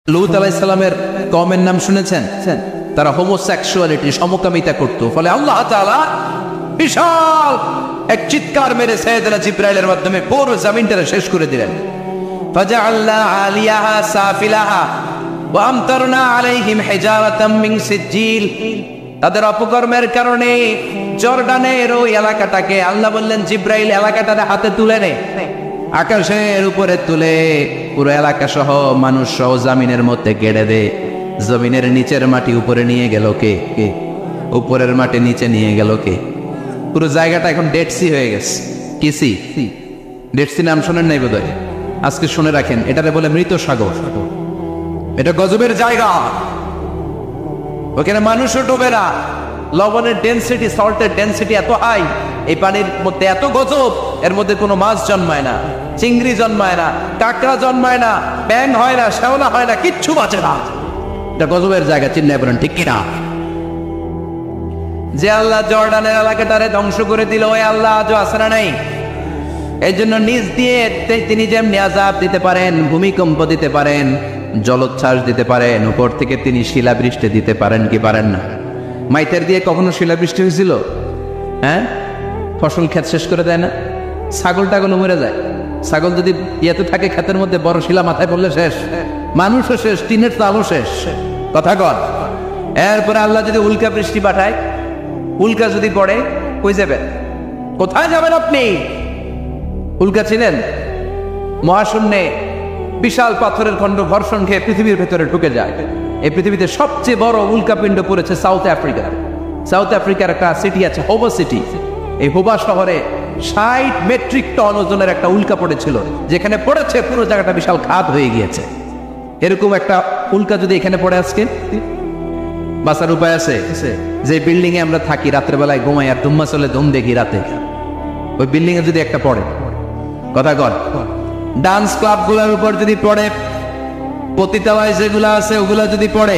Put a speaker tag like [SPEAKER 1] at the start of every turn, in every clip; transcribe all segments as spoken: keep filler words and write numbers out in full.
[SPEAKER 1] লূত আলাইহিস সালামের কওমের নাম শুনেছেন? তারা হোমোসেক্সুয়ালিটি সমকামিতা করত। ফলে আল্লাহ তাআলা বিশাল এক চিৎকার মেরে সাইয়েদনা জিবরাইলের মাধ্যমে পুরো জমিনটাকে শেষ করে দিলেন। ফাজআলনা আলিয়াহা সাফিলাহা ওয়া আমতারনা আলাইহিম হিজারাতাম মিন সিজিল। তাদের অপকর্মের কারণে জর্ডানের ওই এলাকাটাকে আল্লাহ বললেন, জিবরাইল এলাকাটাকে হাতে তুলে নে, আকাশের উপরে তুলে পুরো এলাকা সহ মানুষ সহ জমিনের মধ্যে গেড়ে দে। জমিনের নিচের মাটি উপরে নিয়ে গেল কে? কে উপরের মাটি নিচে নিয়ে গেল কে? পুরো জায়গাটা এখন ডেড সি হয়ে গেছে। কি সি? ডেড সি নাম শোনেন নাই বোধহয়? আজকে শুনে রাখেন, এটারে বলে মৃত সাগর। এটা গজবের জায়গা, ওখানে মানুষও ডুবে না। লবণের ডেনসিটি, সল্টের ডেনসিটি এত হাই, এই পানির মধ্যে এত গজব, এর মধ্যে কোনো মাছ জন্মায় না, চিংড়ি জন্মায় না, কাঁকড়া জন্মায় না, ব্যাং হয় না, শ্যাওলা হয় না, কিচ্ছু বাঁচে না। এটা গজবের জায়গা, চিন্তায় বলেন ঠিক কিনা? যে আল্লাহ জর্ডানের এলাকাটারে ধ্বংস করে দিল, ওই আল্লাহ আজও আছে না নাই? এই জন্য নিজ দিয়ে তিনি যেমনি আযাব দিতে পারেন, ভূমিকম্প দিতে পারেন, জলোচ্ছ্বাস দিতে পারেন, উপর থেকে তিনি শিলাবৃষ্টি দিতে পারেন কি পারেন না? মাইতের দিয়ে কখনো শিলাবৃষ্টি হয়েছিল? হ্যাঁ, ফসল ক্ষেত শেষ করে দেয় না? ছাগল টাগল মরে যায়। ছাগল যদি ইয়েতে থাকে ক্ষেতের মধ্যে, বড় শিলা মাথায় পড়লে শেষ, মানুষও শেষ, টিনের চালও শেষ। কথা কর। এরপরে আল্লাহ যদি উল্কা বৃষ্টি পাঠায়, উল্কা যদি পড়ে, কই যাবেন? কোথায় যাবেন আপনি? উল্কা ছিলেন মহাশূন্যে বিশাল পাথরের খণ্ড ঘর্ষণ খেয়ে পৃথিবীর ভেতরে ঢুকে যায়। এই পৃথিবীতে সবচেয়ে বড় উল্কাপিণ্ড পড়েছে সাউথ আফ্রিকা। সাউথ আফ্রিকার একটা সিটি আছে, হোবা সিটি। এই হোবা শহরে ষাট মেট্রিক টন ওজনের একটা উল্কা পড়েছিল, যেখানে পড়েছে পুরো জায়গাটা বিশাল খাদ হয়ে গিয়েছে। এরকম একটা উল্কা যদি এখানে পড়ে, আজকে বাঁচার উপায় আছে? যে বিল্ডিং এ আমরা থাকি, রাত্রে বেলায় ঘুমাই আর ধুম্মা চলে ধুম দেখি রাতে, ওই বিল্ডিং এ যদি একটা পড়ে, কথা কর, ডান্স ক্লাব গুলার উপর যদি পড়ে, পতিতালয় যেগুলো আছে ওগুলা যদি পড়ে,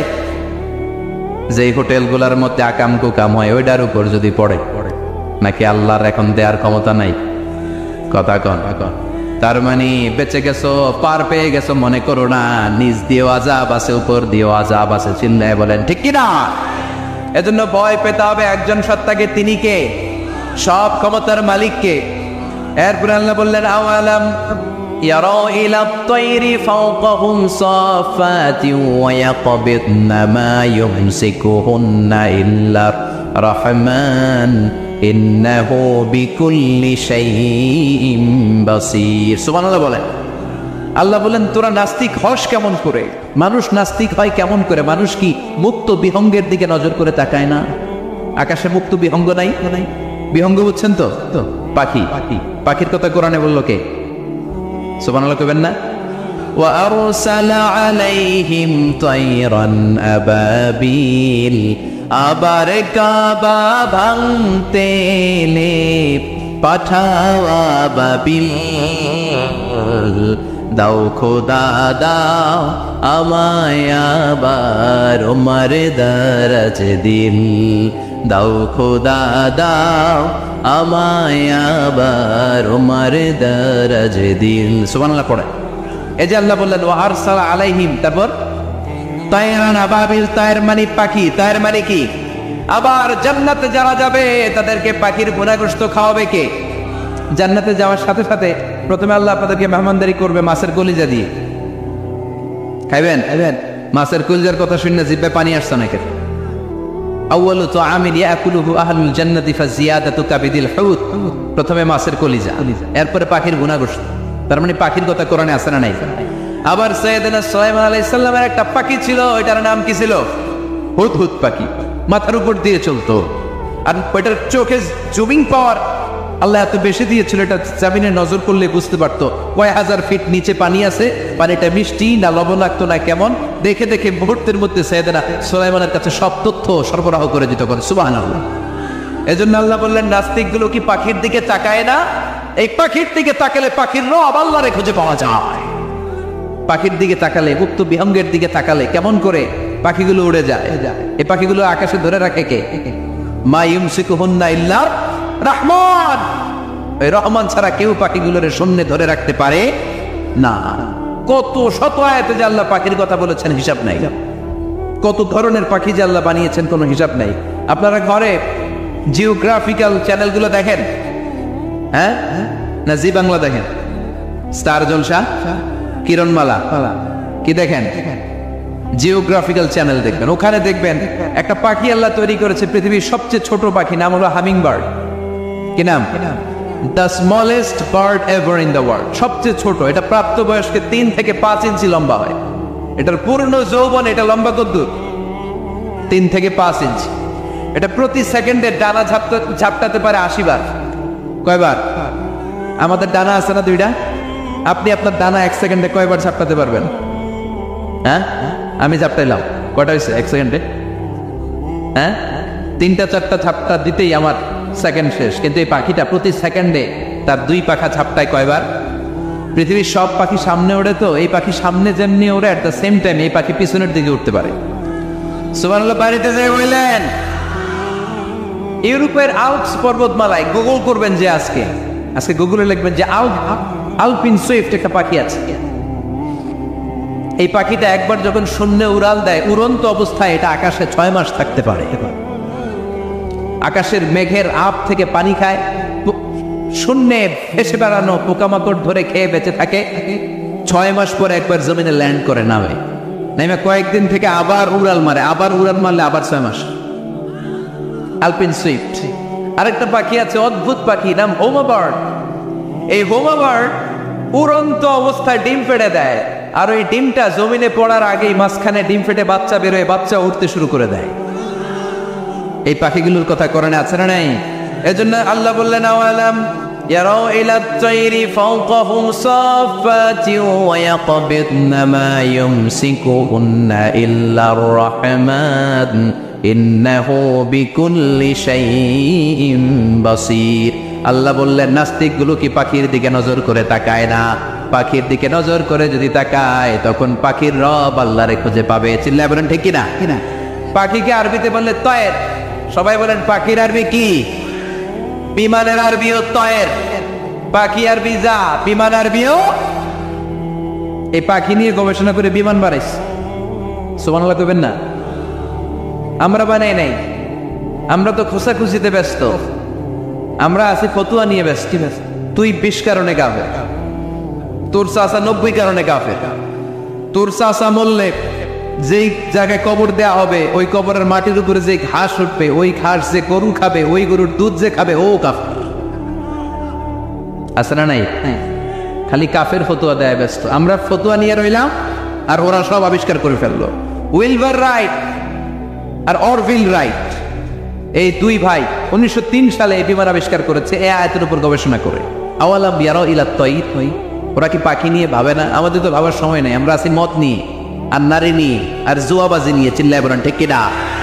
[SPEAKER 1] যে হোটেল গুলার মধ্যে আকাম কুকাম হয় ওইটার উপর যদি পড়ে, নাকি আল্লাহর এখন দেওয়ার ক্ষমতা নাই? কথা কন। তার মানে বেঁচে গেছো, পার পেয়ে গেছো মনে করো না, নিজ দিয়েও আযাব আছে, উপর দিয়েও আযাব আছে। চিল্লায় বলেন ঠিক কিনা? এজন্য ভয় পেতে হবে একজন সত্তাকে, তিনি কে? সব ক্ষমতার মালিককে। এরপর আল্লাহ বললেন, আওয়ালাম ইয়ারাউ ইলা আত-তায়রি ফাওকাহুম সাফাতিন ওয়া ইয়াকবিদনা মা ইউমসিকুহুন্না ইল্লা রাহমান ইন্নাহু বিকুল্লি শাইইন বাসীর। সুবহানাল্লাহ বলেন। আল্লাহ বলেন, তোরা নাস্তিক হস কেমন করে? মানুষ নাস্তিক হয় কেমন করে? মানুষ কি মুক্ত বিহঙ্গের দিকে নজর করে তাকায় না? আকাশে মুক্ত বিহঙ্গ নাই? বিহঙ্গ বুঝছেন তো? পাখি। পাখির কথা কোরআনে বলল কে? সুবহানাল্লাহ কইবেন না? ওয়া আরসালা আলাইহিম তায়রান আবাবিল। আবার কাবা ভাঙতে এলে পাঠাও আবাবিল। দাও খোদা দাও আমায় আবার ওমর দরজ দিল। দাও খোদা দাও আমায় আবার ওমর দরজ দিল। সুবহানাল্লাহ পড়ে। এই যে আল্লাহ বললেন ওয়া আরসালা আলাইহিম, তারপর তায়রান আবাবিল, তায়ের মানে পাখি। তায়ের মানে কি? আবার জান্নাতে যারা যাবে তাদেরকে পাখির ভুনাগোশত খাওয়াবে কে? জান্নাতে যাওয়ার সাথে সাথে প্রথমে আল্লাহ আপনাদেরকে মেহমানদারি করবে মাছের কলিজা দিয়ে। খাইবেন? মাছের কলিজার কথা শুনে জিহ্বায় পানি আসছে নাকি? আউয়ালু তাআমিন ইয়াকুলুহু আহলুল জান্নাতি ফাজিয়াদাতু কাবিদিল হুত। প্রথমে মাছের কলিজা, এরপরে পাখির ভুনাগোশত। তার মানে পাখির কথা কোরআনে আছে না নাই? আবার সাইয়েদনা সুলাইমান আলাইহিস সালামের একটা পাখি ছিল, ওইটার নাম কি ছিল? হুদহুদ পাখি। মাথার উপর দিয়ে চলতো, আর ওইটার চোখে জুমিং পাওয়ার আল্লাহ এত বেশি দিয়েছিল, এটা জমিনে নজর করলে বুঝতে পারতো কয় হাজার ফিট নিচে পানি আছে, পানিটা মিষ্টি না লবণাক্ত না কেমন, দেখে দেখে মুহূর্তের মধ্যে সাইয়েদনা সুলাইমানের কাছে সব তথ্য সরবরাহ করে দিত। করে সুবহানাল্লাহ। এজন্য আল্লাহ বললেন, নাস্তিক গুলো কি পাখির দিকে তাকায় না? এই পাখির দিকে তাকালে পাখির রব আল্লাহরে খুঁজে পাওয়া যায়। পাখির দিকে তাকালে, মুক্ত বিহঙ্গের দিকে তাকালে কেমন করে পাখিগুলো উড়ে যায়। এই পাখিগুলো আকাশে ধরে রাখে কে? মা ইউমসিকুহুন্না ইল্লা রাহমান। এই রহমান ছাড়া কেউ পাখিগুলোর শূন্যে ধরে রাখতে পারে না। কত শত আয়াতে যে আল্লাহ পাখির কথা বলেছেন হিসাব নাই, কত ধরনের পাখি যে আল্লাহ বানিয়েছেন কোনো হিসাব নাই। আপনারা ঘরে জিওগ্রাফিক্যাল চ্যানেলগুলো দেখেন? হ্যাঁ, না জি বাংলা দেখেন? স্টার জলসা, কিরণমালা কি দেখেন? জিওগ্রাফিক্যাল চ্যানেল দেখবেন। ওখানে দেখবেন একটা পাখি আল্লাহ তৈরি করেছে, পৃথিবীর সবচেয়ে ছোট পাখি, নাম হলো হামিং বার্ড। কি নাম? The smallest bird ever in the world. সবচেয়ে ছোট, এটা প্রাপ্তবয়স্কে তিন থেকে পাঁচ ইঞ্চি লম্বা হয়। এটার পূর্ণ যৌবন এটা লম্বা কদ্দুর? তিন থেকে পাঁচ ইঞ্চি। এটা প্রতি সেকেন্ডে ডানা ঝাপটা ঝাপটাতে পারে আশি বার। কয়বার? আমাদের ডানা আছে না দুইটা, আপনি আপনার ডানা এক সেকেন্ডে কয়বার ঝাপটাতে পারবেন? হ্যাঁ, আমি ঝাপটাইলাম, কয়টা হয়েছে এক সেকেন্ডে? হ্যাঁ, তিনটা চারটা ঝাপটা দিতেই আমার সেকেন্ড শেষ। কিন্তু এই পাখিটা প্রতি সেকেন্ডে তার দুই পাখা ঝাপটায় কয়বার? পৃথিবীর সব পাখি সামনে ওড়ে, তো এই পাখি সামনে যেমনি ওড়ে, অ্যাট দ্য সেম টাইম এই পাখি পিছনের দিকে উঠতে পারে। সুবহানাল্লাহ। বাড়িতে যাই বললেন ইউরোপের আল্পস পর্বতমালায়, গুগল করবেন যে আজকে আজকে গুগলে লিখবেন যে আলপিন সুইফট একটা পাখি আছে। এই পাখিটা একবার যখন শূন্যে উড়াল দেয়, উড়ন্ত অবস্থায় এটা আকাশে ছয় মাস থাকতে পারে। আকাশের মেঘের আপ থেকে পানি খায়, শূন্যে ভেসে বেড়ানো পোকামাকড় ধরে খেয়ে বেঁচে থাকে। ছয় মাস পরে একবার জমিনে ল্যান্ড করে, নামে নামে কয়েকদিন থেকে আবার উড়াল মারে, আবার উড়াল মারলে আবার ছয় মাস। আলপিন সুইফট। আরেকটা পাখি আছে, অদ্ভুত পাখি, নাম হোমা বার্ড। এই হোমা বার্ড উড়ন্ত অবস্থায় ডিম ফেটে দেয়, আর ওই ডিমটা জমিনে পড়ার আগেই মাঝখানে ডিম ফেটে বাচ্চা বেরোয়, বাচ্চা উঠতে শুরু করে দেয়। এই পাখিগুলোর কথা কোরআনে আছে না নাই? এজন্য আল্লাহ বললেন আওয়ালাম ইয়ারাউ ইলা তাইরি ফাওকাহুম সাফাতি ওয়া ইয়াকবিদনা মা ইউমসিকুহুন্না ইল্লার রাহমান ইন্নাহু বিকুল্লি শাইইন বাসীর। আল্লাহ বললেন নাস্তিকগুলো কি পাখির দিকে নজর করে তাকায় না? পাখির দিকে নজর করে যদি তাকায়, তখন পাখির রব আল্লাহরে খুঁজে পাবে। চিল্লায় বলেন ঠিক কিনা? কিনা? পাখিকে আরবিতে বললে তয়ের। সবাই বলেন পাখির আরবি কি? বিমানের আরবিও তয়ের। পাখি আরবি যা, বিমান আরবিও। এই পাখি নিয়ে গবেষণা করে বিমান বানাইছে। সুবহানাল্লাহ কইবেন না? আমরা বানাই নাই, আমরা তো খোঁচাখুচিতে ব্যস্ত, আমরা আছি ফতুয়া নিয়ে ব্যস্ত। তুই বিশ কারণে কাফের, তোর চাচা নব্বই কারণে কাফের। তোর চাচা মরলে যেই জায়গায় কবর দেয়া হবে, ওই কবরের মাটির উপরে যে ঘাস উঠবে, ওই ঘাস যে গরু খাবে, ওই গরুর দুধ যে খাবে, ও কাফের। আছে না নাই? খালি কাফের ফতুয়া দেয় ব্যস্ত। আমরা ফতুয়া নিয়ে রইলাম, আর ওরা সব আবিষ্কার করে ফেললো। উইলবার রাইট আর অরভিল রাইট, এই দুই ভাই উনিশশো তিন সালে এই বিমান আবিষ্কার করেছে, এই আয়াতের উপর গবেষণা করে। আওয়ালাম ইয়ারাউ ইলা তাইর, ওরা কি পাখি নিয়ে ভাবে না? আমাদের তো ভাবার সময় নেই, আমরা আছি মদ নিয়ে, আর নারী নিয়ে, আর জুয়াবাজি নিয়ে। চিল্লায় বলেন ঠিক কিনা?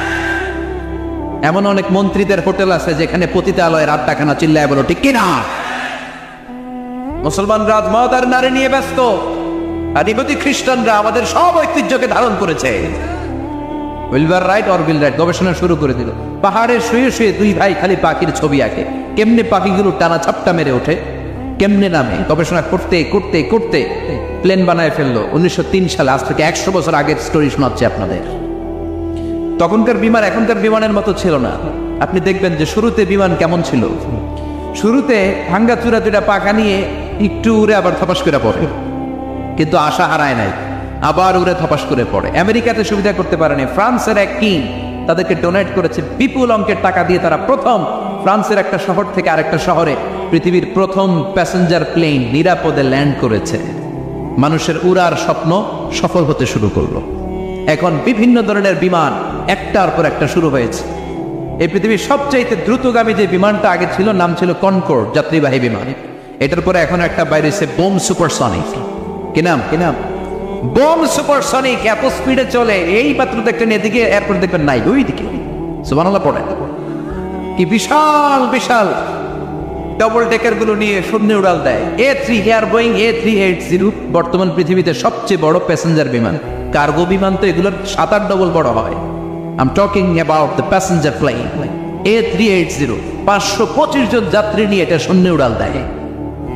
[SPEAKER 1] এমন অনেক মন্ত্রীদের হোটেল আছে যেখানে পতিতালয়ের আড্ডাখানা। চিল্লায় বলো ঠিক কিনা? মুসলমানরা মদ আর নারী নিয়ে ব্যস্ত, আর ইহুদি খ্রিস্টানরা আমাদের সব ঐতিহ্যকে ধারণ করেছে। উইলবার রাইট অরভিল রাইট গবেষণা শুরু করে দিল। পাহাড়ে শুয়ে শুয়ে দুই ভাই খালি পাখির ছবি আঁকে, কেমনে পাখিগুলো টানা ছাপটা মেরে ওঠে, কেমনে নামে। গবেষণা করতে করতে করতে প্লেন বানায় ফেললো উনিশশো তিন সালে। আজ থেকে একশো বছর আগের স্টোরি শোনাচ্ছে আপনাদের। তখনকার বিমান এখনকার বিমানের মতো ছিল না। আপনি দেখবেন যে শুরুতে বিমান কেমন ছিল। শুরুতে ভাঙ্গা চূড়া দুটা পাখা নিয়ে একটু উড়ে আবার থপাস করে পড়ে, কিন্তু আশা হারায় নাই, আবার উড়ে থপাস করে পড়ে। আমেরিকাতে সুবিধা করতে পারেনি। ফ্রান্সের এক কিং তাদেরকে ডোনেট করেছে বিপুল অঙ্কের টাকা দিয়ে। তারা প্রথম ফ্রান্সের একটা শহর থেকে আরেকটা শহরে পৃথিবীর প্রথম প্যাসেঞ্জার প্লেন নিরাপদে ল্যান্ড করেছে। মানুষের উড়ার স্বপ্ন সফল হতে শুরু করলো। এখন বিভিন্ন ধরনের বিমান একটার পর একটা শুরু হয়েছে। এই পৃথিবীর সবচাইতে দ্রুতগামী যে বিমানটা আগে ছিল, নাম ছিল কনকর্ড যাত্রীবাহী বিমান। এটার পরে এখন একটা বাইরেছে বোম সুপারসনিক। কি নাম? কি নাম? Boom Supersonic. এত স্পিডে চলে, এই মাত্র দেখলেন এদিকে এয়ারপোর্ট দেখবেন নাই, ওই দিকে। সুবহানাল্লাহ পড়ে। কি বিশাল বিশাল ডবল ডেকার গুলো নিয়ে শূন্য উড়াল দেয়। A three air Boeing A three eight zero বর্তমান পৃথিবীতে সবচেয়ে বড় প্যাসেঞ্জার বিমান। কার্গো বিমান তো এগুলোর সাত আট ডবল বড় হয়। I am talking about the passenger plane A three eight zero. পাঁচশো পঁচিশ জন যাত্রী নিয়ে এটা শূন্য উড়াল দেয়।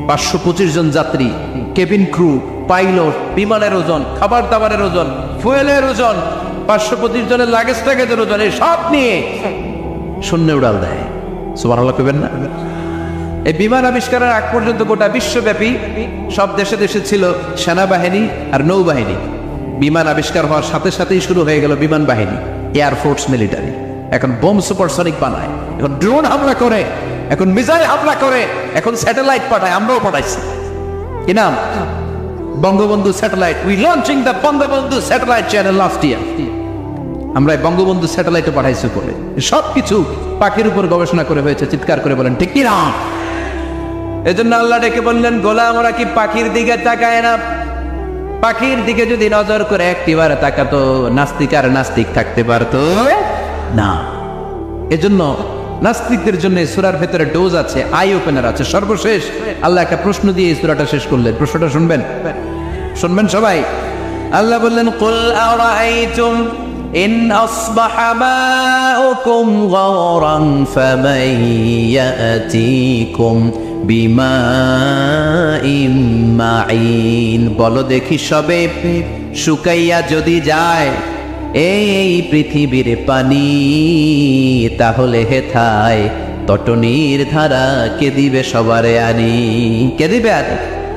[SPEAKER 1] পাঁচশো পঁচিশ জন যাত্রী, কেবিন ক্রু, পাইলট, বিমানের ওজন, খাবার দাবারের ওজন, ফুয়েলের ওজন, পাঁচশো পঁচিশ জনের লাগেজ টাগেজের ওজন, এই সব নিয়ে শূন্য উড়াল দেয়। সুবহানাল্লাহ কইবেন না? এই বিমান আবিষ্কারের আগ পর্যন্ত গোটা বিশ্বব্যাপী সব দেশে দেশে ছিল সেনাবাহিনী আর নৌবাহিনী। বিমান আবিষ্কার হওয়ার সাথে সাথেই শুরু হয়ে গেল বিমান বাহিনী, এয়ারফোর্স, মিলিটারি। এখন বোম সুপারসনিক বানায়, এখন ড্রোন হামলা করে, এখন মিসাইল হামলা করে, এখন স্যাটেলাইট পাঠায়। আমরাও পাঠাইছি। কি নাম? Bangabandhu satellite. We launching the Bangabandhu satellite channel last year. আমরা বঙ্গবন্ধু স্যাটেলাইটও পাঠাইছি করে। সবকিছু পাখির উপর গবেষণা করে হয়েছে। চিৎকার করে বলেন ঠিক কি না? এজন্য আল্লাহ ডেকে বললেন, গোলাম ওরা কি পাখির দিকে তাকায় না? পাখির দিকে যদি নজর করে একটিবার তাকাতো, নাস্তিক আর নাস্তিক থাকতে পারতো না। এজন্য নাস্তিকদের জন্য সূরার ভেতরে ডোজ আছে, আই ওপেনার আছে। সর্বশেষ আল্লাহ একটা প্রশ্ন দিয়ে এই সূরাটা শেষ করলেন। প্রশ্নটা শুনবেন? শুনবেন সবাই? আল্লাহ বললেন, কুল আরাআইতুম ইন আসবাহা মাউকুম গাওরান ফামান ইয়াতিকুম বিমাইন মাইন। বলো দেখি সবে, শুকাইয়া যদি যায় এই পৃথিবীর পানি, তাহলে হেথায় তটনির ধারা কে দিবে সবারে আনি? কে দিবে আনি?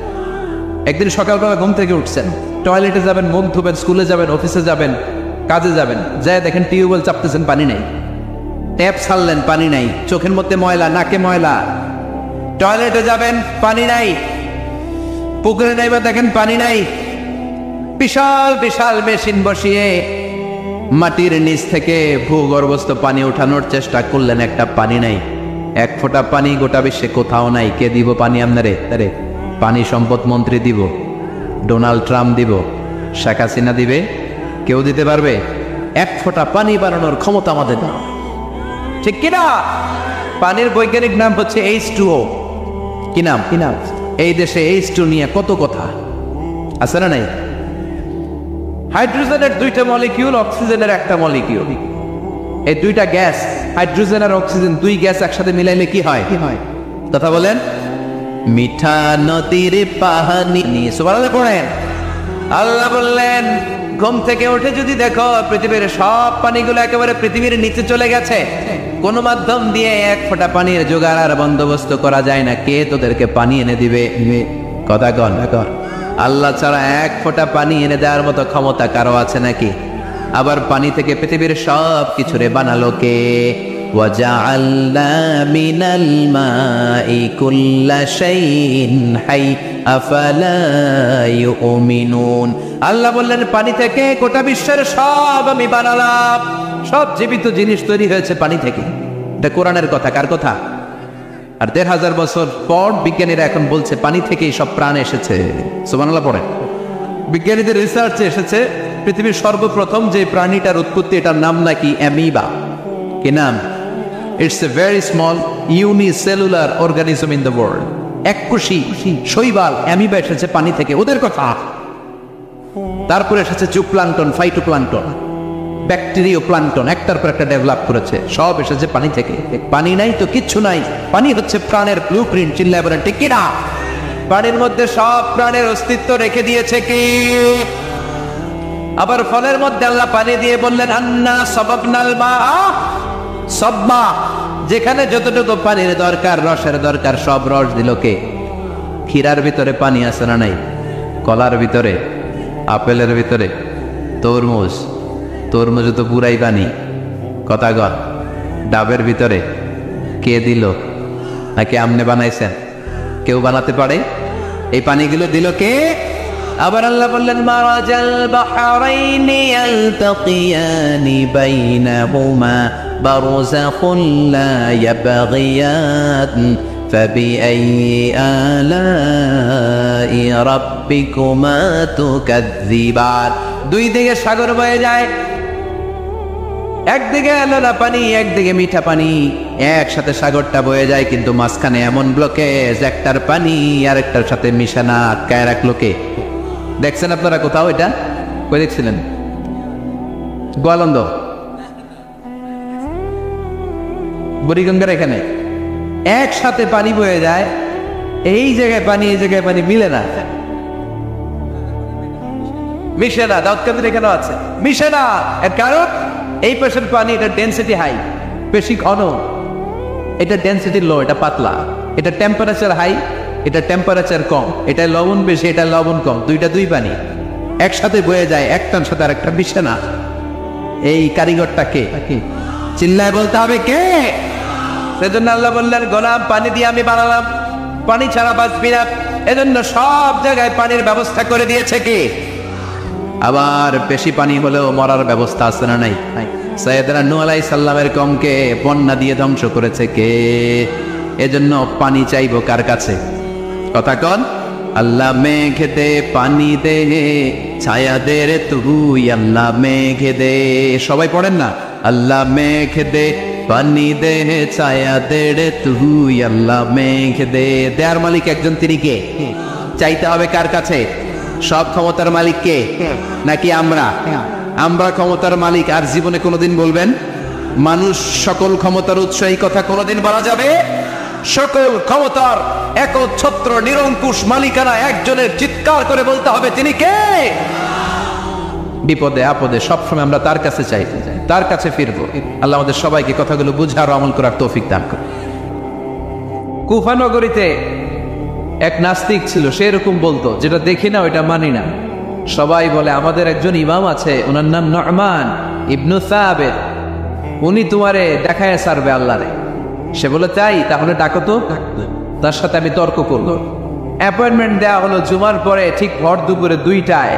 [SPEAKER 1] একদিন সকালবেলা ঘুম থেকে উঠছেন, টয়লেটে যাবেন, মুখ ধুবেন, স্কুলে যাবেন, অফিসে যাবেন, কাজে যাবেন, যায় দেখেন টিউবওয়েল চাপতেছেন, পানি নেই। ট্যাপ ছাড়লেন, পানি নাই। চোখের মধ্যে ময়লা, নাকে ময়লা। টয়লেটে যাবেন, পানি নাই। পুকুরে নাইবা দেখেন পানি নাই। বিশাল বিশাল মেশিন বসিয়ে মাটির নিচ থেকে ভূগর্ভস্থ পানি উঠানোর চেষ্টা করলেন, একটা পানি নাই। এক ফোঁটা পানি গোটা বিশ্বে কোথাও নাই। কে দিব পানি আপনারে? আরে পানি সম্পদ মন্ত্রী দিব, ডোনাল্ড ট্রাম্প দিব, শেখ হাসিনা দিবে? কেউ দিতে পারবে? এক ফোঁটা পানি বানানোর ক্ষমতা আমাদের না, ঠিক কিনা? পানির বৈজ্ঞানিক নাম হচ্ছে এইচ টু ও। কি নাম? কি নাম? এই দেশে এইচ টু নিয়ে কত কথা আছে না নাই? হাইড্রোজেনের দুইটা মলিকিউল, অক্সিজেনের একটা মলিকিউল। এই দুইটা গ্যাস, হাইড্রোজেন আর অক্সিজেন, দুই গ্যাস একসাথে মিলাইলে কি হয়? কি হয়? কথা বলেন। মিঠা নদীর পানি। সুবহানাল্লাহ পড়েন। আল্লাহ বললেন, ঘুম থেকে উঠে যদি দেখো পৃথিবীর সব পানিগুলো একেবারে পৃথিবীর নিচে চলে গেছে, কোন মাধ্যম দিয়ে এক ফোঁটা পানির জোগাড় আর বন্দোবস্ত করা যায় না, কে তোদেরকে পানি এনে দিবে? কথা কন। আল্লাহ ছাড়া এক ফোঁটা পানি এনে দেওয়ার মতো ক্ষমতা কারো আছে নাকি? আবার পানি থেকে পৃথিবীর সব কিছুরে বানালো কে? ওয়াজআলনা মিনাল মাই কুল্লা শাইইন হাই আফালা ইউমিনুন। আল্লাহ বললেন, পানি থেকে গোটা বিশ্বের সব আমি বানালাম। সব জীবিত জিনিস তৈরি হয়েছে পানি থেকে। এটা কোরআনের কথা। কার কথা? আর দেড় হাজার বছর পর বিজ্ঞানীরা এখন বলছে পানি থেকেই সব প্রাণ এসেছে। সুবহানাল্লাহ পড়েন। বিজ্ঞানীদের রিসার্চে এসেছে পৃথিবীর সর্বপ্রথম যে প্রাণীটার উৎপত্তি, এটার নাম নাকি অ্যামিবা। কি নাম? It's a very small unicellular organism in the world. এককোষী শৈবাল অ্যামিবা এসেছে পানি থেকে, ওদের কথা। তারপরে এসেছে জুপ্লাঙ্কটন, ফাইটোপ্লাঙ্কটন, ব্যাকটেরিয়া প্লাঙ্কটন, একটার পর একটা ডেভেলপ করেছে। সব এসেছে পানি থেকে। পানি নাই তো কিচ্ছু নাই। পানি হচ্ছে প্রাণের ব্লুপ্রিন্ট। চিল্লায় বলেন ঠিক কিনা? পানির মধ্যে সব প্রাণের অস্তিত্ব রেখে দিয়েছে কি? আবার ফলের মধ্যে আল্লাহ পানি দিয়ে বললেন, আন্না সাবাবনাল মা সাব্বা। যেখানে যতটুকু পানির দরকার, রসের দরকার, সব রস দিল কে? ক্ষীরার ভিতরে পানি আছে না নাই? কলার ভিতরে, আপেলের ভিতরে, তরমুজ, তরমুজ তো পুরাই পানি। কথা গল। ডাবের ভিতরে কে দিল? নাকি আমনে বানাইছেন? কেউ বানাতে পারে? এই পানিগুলো দিল কে? আবার আল্লাহ বললেন, মারাজাল বাহরাইনি ইয়ালতাকিয়ানি বাইনাহুমা বারযাখুন লা ইয়াবগিয়ান ফাবিআইয়ি আলাই রাব্বিকুমা তুকাযযিবান। দুই দিকে সাগর বয়ে যায়, একদিকে আলাদা পানি, একদিকে মিঠা পানি, একসাথে সাগরটা বয়ে যায়, কিন্তু মাঝখানে এমন ব্লকেজ, একটার পানি আর একটার সাথে মিশানা আটকায় রাখলো কে? দেখছেন আপনারা কোথাও এটা? কই দেখছিলেন? গোয়ালন্দ, বুড়িগঙ্গার এখানে একসাথে পানি বয়ে যায়, এই জায়গায় পানি এই জায়গায় পানি মিলে না, মিশে না। দাউদ কাদের এখানে আছে, মিশে না। এর কারণ এই পাশের পানি এটা ডেন্সিটি হাই, বেশি ঘন, এটা ডেন্সিটি লো, এটা পাতলা। এটা টেম্পারেচার হাই, এটা টেম্পারেচার কম। এটা লবণ বেশি, এটা লবণ কম। দুইটা দুই পানি একসাথে বয়ে যায়, একটার সাথে আরেকটা মিশে না। এই কারিগরটা কে? চিল্লায় বলতে হবে কে? সেজন্য আল্লাহ বললেন, গোলাম পানি দিয়ে আমি বানালাম, পানি ছাড়া বাঁচবি না। এজন্য সব জায়গায় পানির ব্যবস্থা করে দিয়েছে কে? আবার বেশি পানি হলেও মরার ব্যবস্থা আছে না নাই? সাইয়েদনা নূহ আলাইহিস সালামের কওমকে বন্যা দিয়ে ধ্বংস করেছে কে? এজন্য পানি চাইবো কার কাছে? কথা কন। আল্লাহ মেঘ দে পানি দে, ছায়া দে রে তুই আল্লাহ মেঘ দে। সবাই পড়েন না, আল্লাহ মেঘ দে পানি দে, ছায়া দে রে তুই আল্লাহ মেঘ দে। দেয়ার মালিক একজন, তিনি কে? চাইতে হবে কার কাছে? সব ক্ষমতার মালিক কে? নাকি আমরা? আমরা ক্ষমতার মালিক। আর জীবনে কোনোদিন বলবেন মানুষ সকল ক্ষমতার উৎস, এই কথা কোনোদিন বলা যাবে? সকল ক্ষমতার একচ্ছত্র নিরঙ্কুশ মালিকানা একজনের, চিৎকার করে বলতে হবে তিনি কে? বিপদে আপদে সবসময় আমরা তার কাছে চাইতে যাই, তার কাছে ফিরবো। আল্লাহ আমাদের সবাইকে কথাগুলো বুঝার আমল করার তৌফিক দান করুন। কুফা নগরীতে এক নাস্তিক ছিল, সে এরকম বলতো, যেটা দেখি না ওইটা মানি না। সবাই বলে আমাদের একজন ইমাম আছে, ওনার নাম নু'মান ইবনু সাবিত, উনি তোমারে দেখায় সারবে আল্লাহরে। সে বলে তাই, তাহলে ডাকো তো, তার সাথে আমি তর্ক করব। অ্যাপয়েন্টমেন্ট দেওয়া হলো জুমার পরে, ঠিক ভর দুপুরে দুইটায়।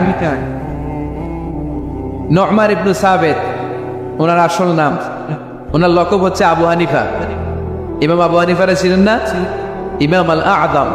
[SPEAKER 1] নু'মান ইবনু সাবিত ওনার আসল নাম, ওনার লকব হচ্ছে আবু হানিফা। ইমাম আবু হানিফারে ছিলেন না? ইমাম আল আযম।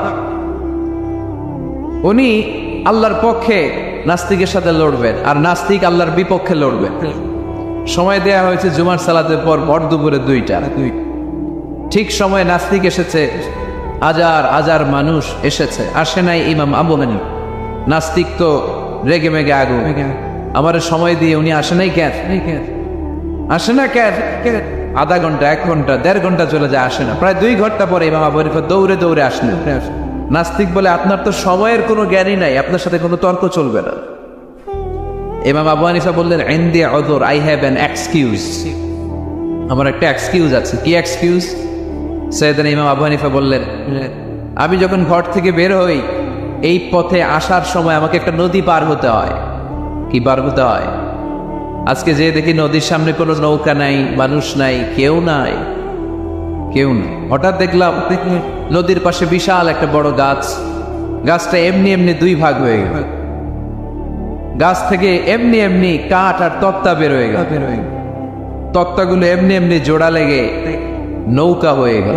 [SPEAKER 1] উনি আল্লাহর পক্ষে নাস্তিকের সাথে লড়বেন, আর নাস্তিক আল্লাহর বিপক্ষে লড়বেন। সময় দেয়া হয়েছে জুমার সালাতের পর ভর দুপুরে দুইটা। ঠিক সময়ে নাস্তিক এসেছে, হাজার হাজার মানুষ এসেছে, আসে নাই ইমাম আবু হানিফা। নাস্তিক তো রেগে মেগে আগুন, আমার সময় দিয়ে উনি আসে নাই কেন? আসে না কেন? আধা ঘন্টা, এক ঘন্টা, দেড় ঘন্টা চলে যায়, আসে না। প্রায় দুই ঘন্টা পরে ইমাম আবু হানিফা দৌড়ে দৌড়ে আসলেন। নাস্তিক বলে, আপনার তো সময়ের কোনো জ্ঞানই নাই, আপনার সাথে কোনো তর্ক চলবে না। ইমাম আবু হানিফা বললেন, ইনদি উযর, আই হ্যাভ অ্যান এক্সকিউজ, আমার একটা এক্সকিউজ আছে। কি এক্সকিউজ? সাইয়েদনা ইমাম আবু হানিফা বললেন, আমি যখন ঘর থেকে বের হই, এই পথে আসার সময় আমাকে একটা নদী পার হতে হয়। কি পার হতে হয়? আজকে যে দেখি নদীর সামনে কোনো নৌকা নাই, মানুষ নাই, কেউ নাই, কেউ নাই। হঠাৎ দেখলাম নদীর পাশে বিশাল একটা বড় গাছ, গাছটা এমনি এমনি দুই ভাগ হয়ে গেল। গাছ থেকে এমনি এমনি কাঠ আর তক্তা বের হয়ে গেল, তক্তাগুলো এমনি এমনি জোড়া লেগে নৌকা হয়ে গেল।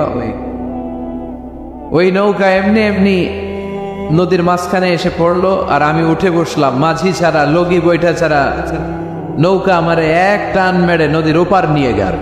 [SPEAKER 1] ওই নৌকা এমনি এমনি নদীর মাঝখানে এসে পড়লো, আর আমি উঠে বসলাম। মাঝি ছাড়া, লগি বৈঠা ছাড়া নৌকা আমারে এক টান মেরে নদীর ওপার নিয়ে গেল।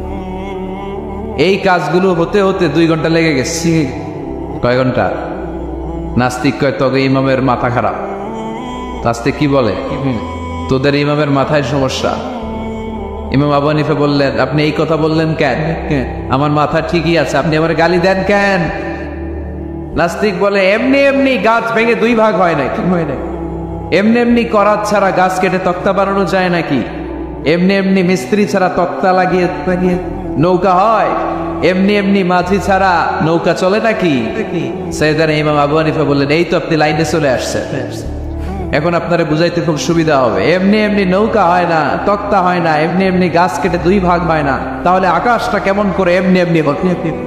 [SPEAKER 1] এই কাজগুলো হতে হতে দুই ঘন্টা লেগে গেছে। কয় ঘন্টা? নাস্তিক কয়, তবে ইমামের মাথা খারাপ। নাস্তিক কি বলে? তোদের ইমামের মাথায় সমস্যা। ইমাম আবু হানিফা বললেন, আপনি এই কথা বললেন কেন? আমার মাথা ঠিকই আছে, আপনি আমার গালি দেন কেন? নাস্তিক বলে, এমনি এমনি গাছ ভেঙে দুই ভাগ হয় নাকি? এমনি এমনি করাত ছাড়া গাছ কেটে তক্তা বানানো যায় নাকি? এমনি এমনি মিস্ত্রি ছাড়া তক্তা লাগিয়ে নৌকা হয়? এমনি এমনি মাঝি ছাড়া নৌকা চলে নাকি? সাইয়েদনা ইমাম আবু হানিফা বললেন, এই তো আপনি লাইনে চলে আসছেন, এখন আপনারা বুঝাইতে খুব সুবিধা হবে। এমনি এমনি নৌকা হয় না, তক্তা হয় না, এমনি এমনি গাছ কেটে দুই ভাগ হয় না, তাহলে আকাশটা কেমন করে এমনি এমনি হলো?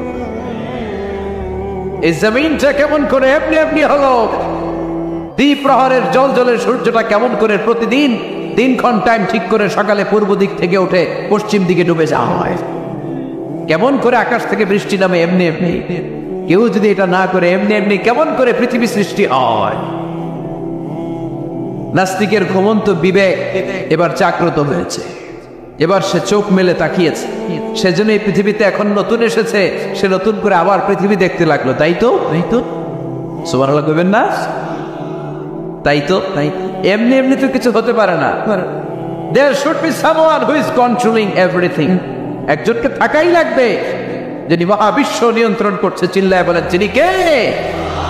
[SPEAKER 1] এই জমিনটা কেমন করে এমনি এমনি হলো? দ্বীপ প্রহরের জল জলের সূর্যটা কেমন করে প্রতিদিন দিনক্ষণ টাইম ঠিক করে সকালে পূর্ব দিক থেকে উঠে পশ্চিম দিকে ডুবে যাওয়া হয়? কেমন করে আকাশ থেকে বৃষ্টি নামে এমনি এমনি? কেউ যদি এটা না করে এমনি এমনি কেমন করে পৃথিবী সৃষ্টি হয়? নাস্তিকের ঘুমন্ত বিবেক এবার জাগ্রত হয়েছে, এবার সে চোখ মেলে তাকিয়েছে। সেজন্য এই পৃথিবীতে এখন নতুন এসেছে, সে নতুন করে আবার পৃথিবী দেখতে লাগলো। তাই তো? তাই তো সুবহানাল্লাহ কইবেন না? তাই তো? তাই এমনি এমনি তো কিছু হতে পারে না। There should be someone who is controlling everything. একজনকে থাকাই লাগবে যিনি মহাবিশ্ব নিয়ন্ত্রণ করছে। চিল্লায় বলেন, যিনি কে?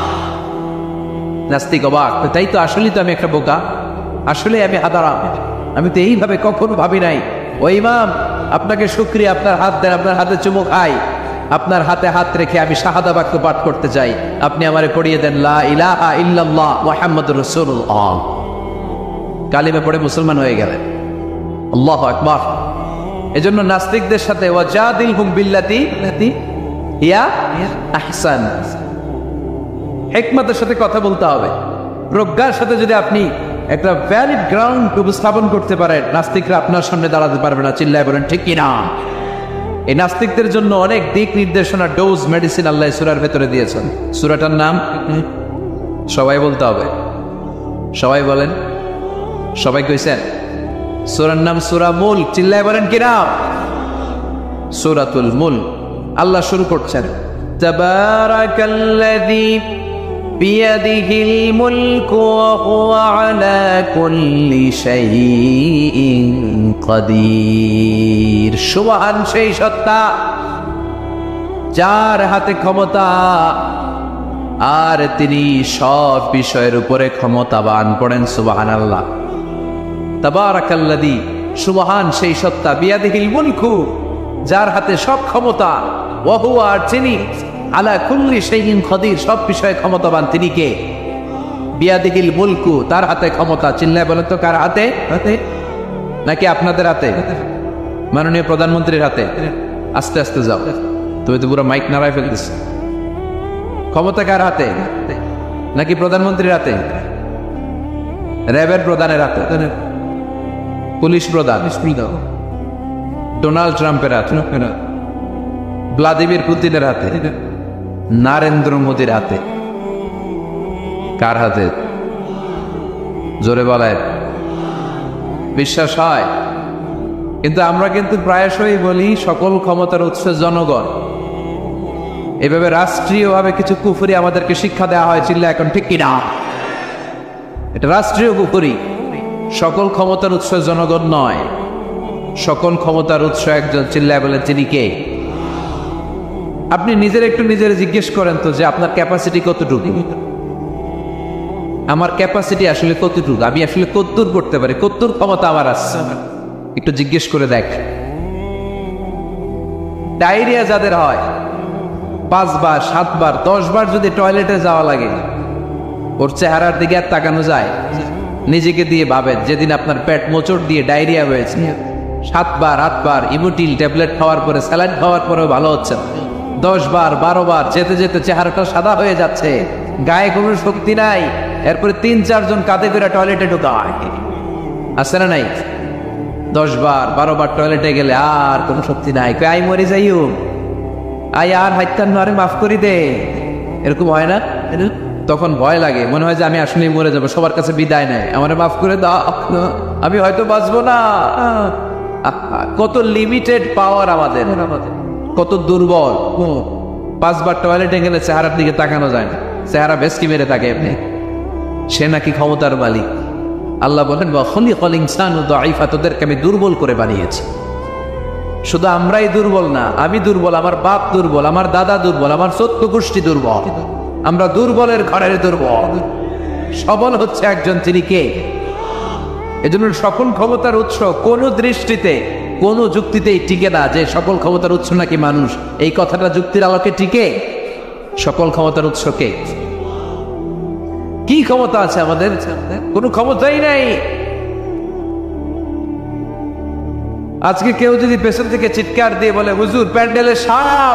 [SPEAKER 1] নাস্তিক অবাক, তাই তো, আসলেই তো আমি একটা বোকা, আসলে আমি হাদারাম, আমি তো এইভাবে কখনো ভাবি নাই। ও ইমাম, আপনাকে শুকরিয়া, আপনার হাত দেন, আপনার হাতে চুমু খাই, আপনার হাতে হাত রেখে আমি শাহাদা বাক্য পাঠ করতে চাই, আপনি আমারে পড়িয়ে দেন লা ইলাহা ইল্লাল্লাহ মুহাম্মাদুর রাসূলুল্লাহ। কালিমা পড়ে মুসলমান হয়ে গেলেন। আল্লাহু আকবার। এজন্য নাস্তিকদের সাথে ওয়াজাদিলহুম বিল্লাতি হিয়া আহসান, হিকমতের সাথে কথা বলতে হবে। প্রজ্ঞার সাথে যদি আপনি একটা ভ্যালিড গ্রাউন্ড উপস্থাপন করতে পারেন, নাস্তিকরা আপনার সামনে দাঁড়াতে পারবে না। চিল্লায় বলেন ঠিক কিনা? এই নাস্তিকদের জন্য অনেক দিক নির্দেশনা, ডোজ, মেডিসিন আল্লাহ সূরার ভেতরে দিয়েছেন। সূরাটার নাম সবাই বলতে হবে, সবাই বলেন, সবাই কইছেন? সূরার নাম সূরা মুলক। চিল্লায় বলেন কি নাম? সূরাতুল মুলক। আল্লাহ শুরু করছেন, তাবারাকাল্লাযী বিয়াদিহিল মুলকু ওয়া হুয়া আলা কুল্লি শাইইন কাদির। সুবহান সেই সত্তা যার হাতে ক্ষমতা, আর তিনি সব বিষয়ের উপরে ক্ষমতাবান। পড়েন সুবহানাল্লাহ। তাবারাকাল্লাযী, সুবহান সেই সত্তা, বিয়াদিহিল মুলকু, যার হাতে সব ক্ষমতা, ওয়া হুয়া, আর তিনি, আলা কুল্লি শাইইন কাদির, সব বিষয়ে ক্ষমতাবান। তিনি কে? বিয়াদিহিল মুলকু, তার হাতে ক্ষমতা। চিল্লায় বলেন তো কার হাতে? হাতে নাকি আপনাদের হাতে? মাননীয় প্রধানমন্ত্রীর হাতে। আস্তে আস্তে যাও, তুমি তো পুরো মাইক নাড়ায় ফেলতেছ। ক্ষমতা কার হাতে? নাকি প্রধানমন্ত্রীর হাতে? র্যাবের প্রধানের হাতে? পুলিশ প্রধান? ডোনাল্ড ট্রাম্পের হাতে? ভ্লাদিমির পুতিনের হাতে? নরেন্দ্র মোদীর হাতে? কার হাতে? জোরে বলেন। বিশ্বাস হয়? কিন্তু আমরা কিন্তু প্রায়শই বলি সকল ক্ষমতার উৎস জনগণ। এভাবে রাষ্ট্রীয়ভাবে কিছু কুফরি আমাদেরকে শিক্ষা দেওয়া হয়। চিল্লা এখন ঠিক কিনা? এটা রাষ্ট্রীয় কুফরি। সকল ক্ষমতার উৎস জনগণ নয়, সকল ক্ষমতার উৎস একজন। চিল্লায় বলে তিনি কে? আপনি নিজের একটু নিজের জিজ্ঞেস করেন তো যে আপনার ক্যাপাসিটি কতটুকু? আমার ক্যাপাসিটি আসলে কতটুকু? আমি আসলে কতদূর করতে পারি? কতদূর ক্ষমতা আমার আছে? একটু জিজ্ঞেস করে দেখ। ডায়রিয়া যাদের হয়, পাঁচবার, সাতবার, দশবার যদি টয়লেটে যাওয়া লাগে, ওর চেহারার দিকে আর তাকানো যায়? নিজেকে দিয়ে ভাবেন, যেদিন আপনার পেট মোচড় দিয়ে ডায়রিয়া হয়েছে, সাতবার আটবার ইমোটিল ট্যাবলেট খাওয়ার পরে, স্যালাইন খাওয়ার পরেও ভালো হচ্ছে না, দশ বার বারো বার যেতে যেতে চেহারাটা সাদা হয়ে যাচ্ছে, গায়ে কোনো শক্তি নাই, এরপরে তিন চারজন কাঁধে করে টয়লেটে ঢোকায়, আছে না নাই? দশ বার বারো বার টয়লেটে গেলে আর কোনো শক্তি নাই, আই মরে যাইও, আই আর হাইতান আরে মাফ করি দে, এরকম হয় না? তখন ভয় লাগে, মনে হয় যে আমি আসলেই মরে যাবো, সবার কাছে বিদায় নেয়, আমারে মাফ করে দাও, আমি হয়তো বাঁচবো না। কত লিমিটেড পাওয়ার আমাদের, কত দুর্বল। পাঁচবার টয়লেটে গেলে চেহারার দিকে তাকানো যায় না, চেহারা বেশকি মেরে থাকে এমনি। সে নাকি ক্ষমতার মালিক। আল্লাহ বলেন ওয়াখলিকাল ইনসানু দাঈফা, তোদেরকে আমি দুর্বল করে বানিয়েছি। শুধু আমরাই দুর্বল না, আমি দুর্বল, আমার বাপ দুর্বল, আমার দাদা দুর্বল, আমার চোদ্দ গোষ্ঠী দুর্বল। আমরা দুর্বলের ঘরের দুর্বল। সবল হচ্ছে একজন, তিনি কে? এজন্য সকল ক্ষমতার উৎস কোন দৃষ্টিতে, কোন যুক্তিতেই টিকে না যে সকল ক্ষমতার উৎস নাকি মানুষ। এই কথাটা যুক্তির আলোকে টিকে? সকল ক্ষমতার উৎস কে? কি ক্ষমতা আছে আমাদের? কোনো ক্ষমতাই নাই। আজকে কেউ যদি পেছন থেকে চিৎকার দিয়ে বলে হুজুর প্যান্ডেলে সাপ,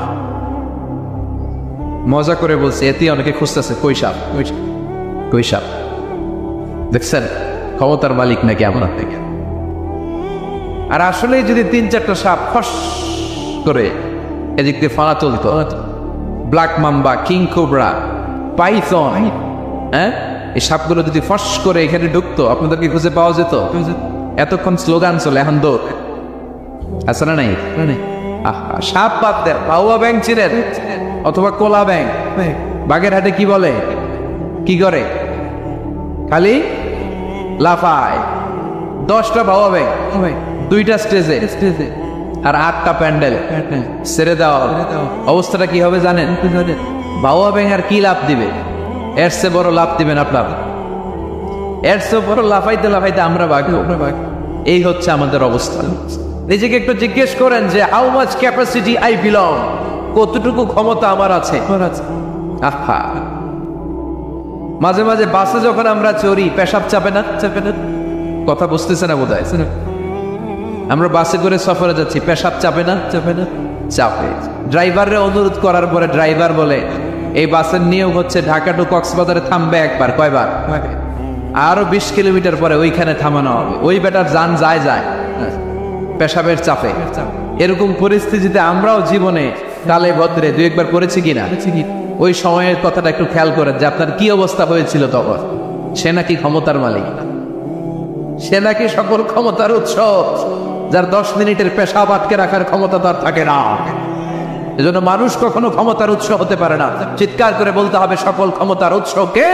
[SPEAKER 1] মজা করে বলছে, এতে অনেকে খুঁজতেছে কই সাপ, কই সাপ। দেখছেন ক্ষমতার মালিক নাকি আমরা থেকে? আর আসলে যদি তিন চারটা সাপ ফস করে এদিক দিয়ে ফানা চলতো, black mamba, king cobra, python, হ্যাঁ, এই সাপগুলো যদি ফস করে এখানে ঢুকতো, আপনাদেরকে খুঁজে পাওয়া যেত? এতক্ষণ স্লোগান চলে, এখন দৌড়। আছে না নাই? সাপ বাদ দেন, পাউয়া ব্যাং চিনেন অথবা কোলা ব্যাং? বাগেরহাটে কি বলে, কি করে? খালি লাফায়। দশটা ভাওয়া ব্যাং, দুইটা স্টেজে আর আটটা প্যান্ডেল ছেড়ে দেওয়া, অবস্থাটা কি হবে জানেন? ভাওয়া ব্যাং আর কি লাভ দিবে? এর চেয়ে বড় লাভ দিবেন আপনার, এর চেয়ে বড় লাফাইতে লাফাইতে আমরা ভাগ। এই হচ্ছে আমাদের অবস্থা। নিজেকে একটু জিজ্ঞেস করেন যে how much capacity I belong, কতটুকু ক্ষমতা আমার আছে। আহা, মাঝে মাঝে বাসে যখন আমরা চড়ি পেশাব চাপে না? চাপে না? কথা বুঝতেছে না বোধহয়। আমরা বাসে করে সফরে যাচ্ছি, পেশাব চাপে না? চাপে না? চাপে। ড্রাইভারের অনুরোধ করার পরে ড্রাইভার বলে এই বাসের নিয়ম হচ্ছে ঢাকা টু কক্সবাজারে থামবে একবার। কয়বার? আরো বিশ কিলোমিটার পরে ওইখানে থামানো হবে। ওই বেটার যান যায় যায় পেশাবের চাপে। এরকম পরিস্থিতিতে আমরাও জীবনে কালে ভদ্রে দুই একবার পড়েছি কিনা? ওই সময়ের কথাটা একটু খেয়াল করেন যে আপনার কি অবস্থা হয়েছিল তখন। সে নাকি ক্ষমতার মালিক, সে নাকি সকল ক্ষমতার উৎস, যার দশ মিনিটের পেশাব আটকে রাখার ক্ষমতা তার থাকে না। এজন্য মানুষ কখনো ক্ষমতার উৎস হতে পারে না। চিৎকার করে বলতে হবে সকল ক্ষমতার উৎস কে?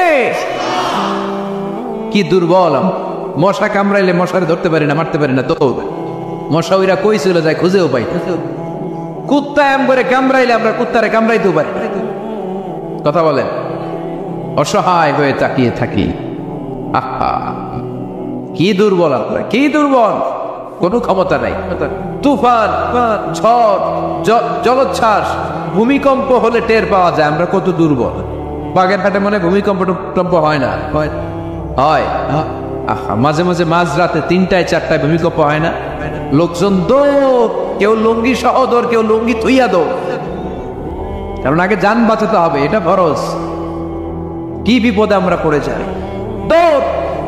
[SPEAKER 1] কি দুর্বল! মশা কামড়াইলে মশারে ধরতে পারি না, মারতে পারি না, তো মশা ওইরা কই চলে যায় খুঁজেও পাই। কুত্তা এম করে কামড়াইলে আমরা কুত্তারে কামড়াইতেও পারি। কথা বলেন, অসহায় হয়ে তাকিয়ে থাকি। আহা, কি দুর্বল আমরা, কি দুর্বল! কোনো ক্ষমতা নাই। তুফান, ঝড়, জলোচ্ছ্বাস, ভূমিকম্প হলে টের পাওয়া যায় আমরা কত দুর্বল। বাগেরহাটে মনে ভূমিকম্প টম্প হয় না? হয়। আহা, মাঝে মাঝে মাঝ রাতে তিনটায় চারটায় ভূমিকম্প হয় না? লোকজন দৌড়, কেউ লুঙ্গি সহ দৌড়, কেউ লুঙ্গি থুইয়া দৌড়, কারণ আগে যান বাঁচাতে হবে, এটা ফরজ। কি বিপদে আমরা পড়ে যাই। দৌড়,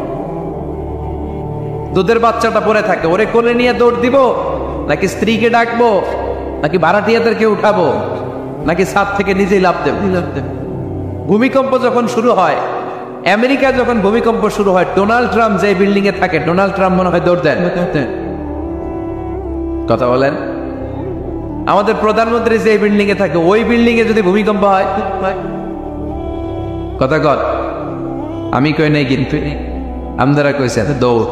[SPEAKER 1] দুধের বাচ্চাটা পড়ে থাকে, ওরে কোলে নিয়ে দৌড় দিব, নাকি স্ত্রীকে ডাকবো, নাকি ভাড়াটিয়াদেরকে উঠাবো, নাকি ছাদ থেকে নিজেই লাফ দেব? ভূমিকম্প যখন শুরু হয়, আমেরিকায় যখন ভূমিকম্প শুরু হয়, ডোনাল্ড ট্রাম্প যে বিল্ডিং এ থাকে, ডোনাল্ড ট্রাম্প মনে হয় দৌড় দেন। কথা বলেন, আমাদের প্রধানমন্ত্রী যে বিল্ডিং এ থাকে, ওই বিল্ডিং এ যদি ভূমিকম্প হয়, কথা কর, আমি কই নাই কিন্তু আপনারা কইছে দৌড়,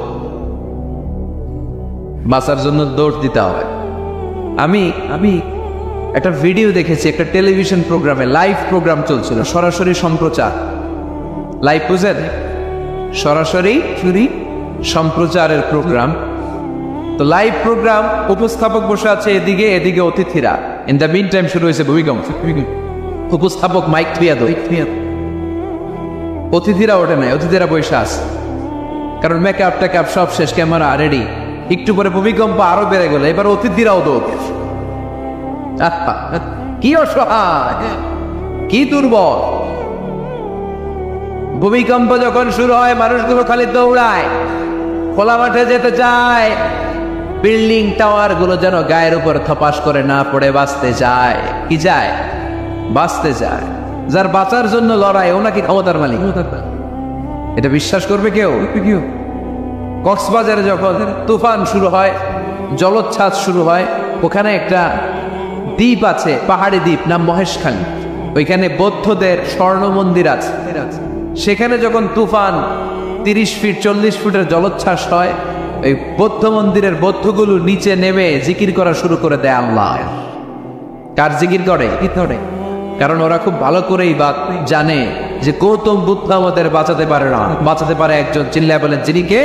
[SPEAKER 1] বাঁচার জন্য দৌড় দিতে হবে। আমি আমি একটা ভিডিও দেখেছি, একটা টেলিভিশন প্রোগ্রামে, লাইভ প্রোগ্রাম চলছিল, সরাসরি সম্প্রচার। লাইভ বুঝেন? সরাসরি সম্প্রচারের প্রোগ্রাম। তো লাইভ প্রোগ্রাম, উপস্থাপক বসে আছে এদিকে, এদিকে অতিথিরা। ইন দ্য মিন টাইম শুরু হয়েছে ভূমিকম্প। উপস্থাপক মাইক থুইয়া দো, অতিথিরা ওঠে নাই, অতিথিরা বসে আছে, কারণ মেকআপ টেকআপ সব শেষ, ক্যামেরা রেডি। একটু পরে ভূমিকম্প আরো বেড়ে গেল, এবার অতিথিরাও দৌড়। কি অসহায়, কি দুর্বল! ভূমিকম্প যখন শুরু হয়, মানুষগুলো খালি দৌড়ায়, খোলা মাঠে যেতে চায়। বিল্ডিং টাওয়ার গুলো যেন গায়ের উপর থপাস করে না পড়ে বাঁচতে যায়। কি যায়? বাঁচতে যায়। যার বাঁচার জন্য লড়াই, ও নাকি ক্ষমতার মালিক। এটা বিশ্বাস করবে কেউ? কেউ কক্সবাজারে যখন তুফান শুরু হয়, জলোচ্ছ্বাস শুরু হয়, ওখানে একটা দ্বীপ আছে, পাহাড়ি দ্বীপ, নাম মহেশখালী। ওইখানে বৌদ্ধদের স্বর্ণ মন্দির আছে। সেখানে যখন তুফান তিরিশ ফিট চল্লিশ ফুটের জলোচ্ছ্বাস হয়, ওই বৌদ্ধ মন্দিরের বৌদ্ধগুলো নিচে নেমে জিকির করা শুরু করে দেয় আল্লাহ। কার জিকির করে? কারণ ওরা খুব ভালো করেই বা জানে যে গৌতম বুদ্ধ আমাদের বাঁচাতে পারে না, বাঁচাতে পারে একজন। চিল্লায় বলেন, যিনি কে?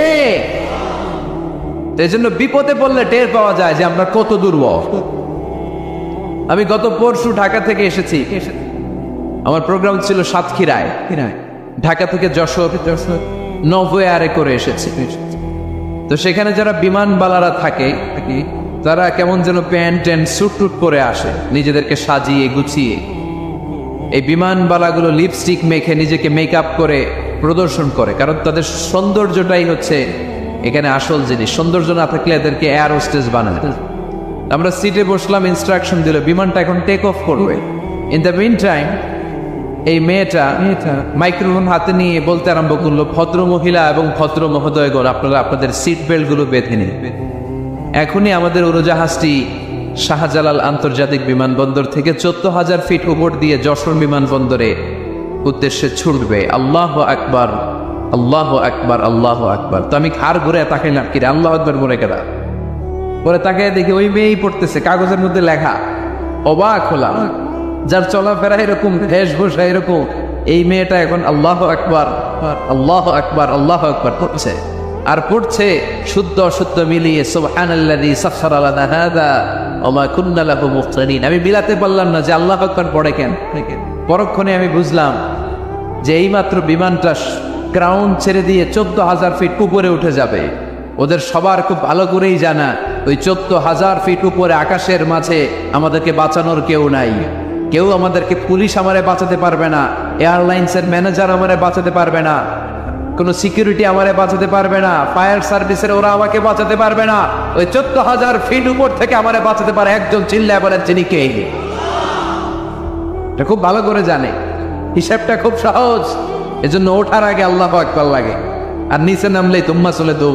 [SPEAKER 1] এই জন্য বিপদে পড়লে টের পাওয়া যায় যে আমরা কত দুর্বল। আমি গত পরশু ঢাকা থেকে এসেছি, আমার প্রোগ্রাম ছিল সাতক্ষীরায়। ঢাকা থেকে যশোর নভোয়ারে করে এসেছি। তো সেখানে যারা বিমানবালারা থাকে, তারা কেমন যেন প্যান্ট ট্যান্ট স্যুট টুট পরে আসে, নিজেদেরকে সাজিয়ে গুছিয়ে। এই বিমানবালাগুলো লিপস্টিক মেখে নিজেকে মেকআপ করে প্রদর্শন করে, কারণ তাদের সৌন্দর্যটাই হচ্ছে এখানে আসল জিনিস। সৌন্দর্য না থাকলে এদেরকে এয়ার হোস্টেস বানায়। আমরা সিটে বসলাম, ইনস্ট্রাকশন দিল বিমানটা এখন টেক অফ করবে। ইন দ্য মিন টাইম এই মেয়েটা মাইক্রোফোন হাতে নিয়ে বলতে আরম্ভ করলো, ভদ্র মহিলা এবং ভদ্র মহোদয়গণ, আপনারা আপনাদের সিট বেল্ট গুলো বেঁধে নিন। এখনই আমাদের উড়োজাহাজটি শাহজালাল আন্তর্জাতিক বিমানবন্দর থেকে চোদ্দ হাজার ফিট উপর দিয়ে যশোর বিমানবন্দরে উদ্দেশ্যে ছুটবে। আল্লাহ আকবার, আল্লাহ আকবার, আল্লাহ আকবার। তো আমি খার ঘুরে তাকাইলাম, কিরে আল্লাহ আকবার বলে কেনা? পরে তাকাই দেখি ওই মেয়েই পড়তেছে, কাগজের মধ্যে লেখা। অবাক হলাম, যার চলাফেরা এরকম, বেশভূষা এরকম, এই মেয়েটা এখন আল্লাহু আকবার আল্লাহু আকবার আল্লাহু আকবার পড়ছে, আর পড়ছে শুদ্ধ অশুদ্ধ মিলিয়ে সুবহানাল্লাযী সাখখারা লানা হাযা ওয়া মা কুন্না লাহু মুকরিনিন। আমি মিলাতে পারলাম না যে আল্লাহু আকবার পড়ে কেন। পরক্ষণে আমি বুঝলাম যে এইমাত্র বিমানটা গ্রাউন্ড ছেড়ে দিয়ে চোদ্দ হাজার ফিট উপরে উঠে যাবে। ওদের সবার খুব ভালো করেই জানা ওই চোদ্দ হাজার ফিট উপরে আকাশের মাঝে আমাদেরকে বাঁচানোর কেউ নাই। কেউ আমাদেরকে, পুলিশ আমারে বাঁচাতে পারবে না, এয়ারলাইন্সের ম্যানেজার আমারে বাঁচাতে পারবে না, কোনো সিকিউরিটি আমারে বাঁচাতে পারবে না, ফায়ার সার্ভিসের ওরা আমাকে বাঁচাতে পারবে না। ওই চোদ্দ হাজার ফিট উপর থেকে আমারে বাঁচাতে পারে একজন, চিল্লায় বলেন যিনি কে। এটা খুব ভালো করে জানে, হিসাবটা খুব সহজ। এজন্য ওঠার আগে আল্লাহু আকবার লাগে, আর নিচে নামলেই তুম্মা চলে দৌ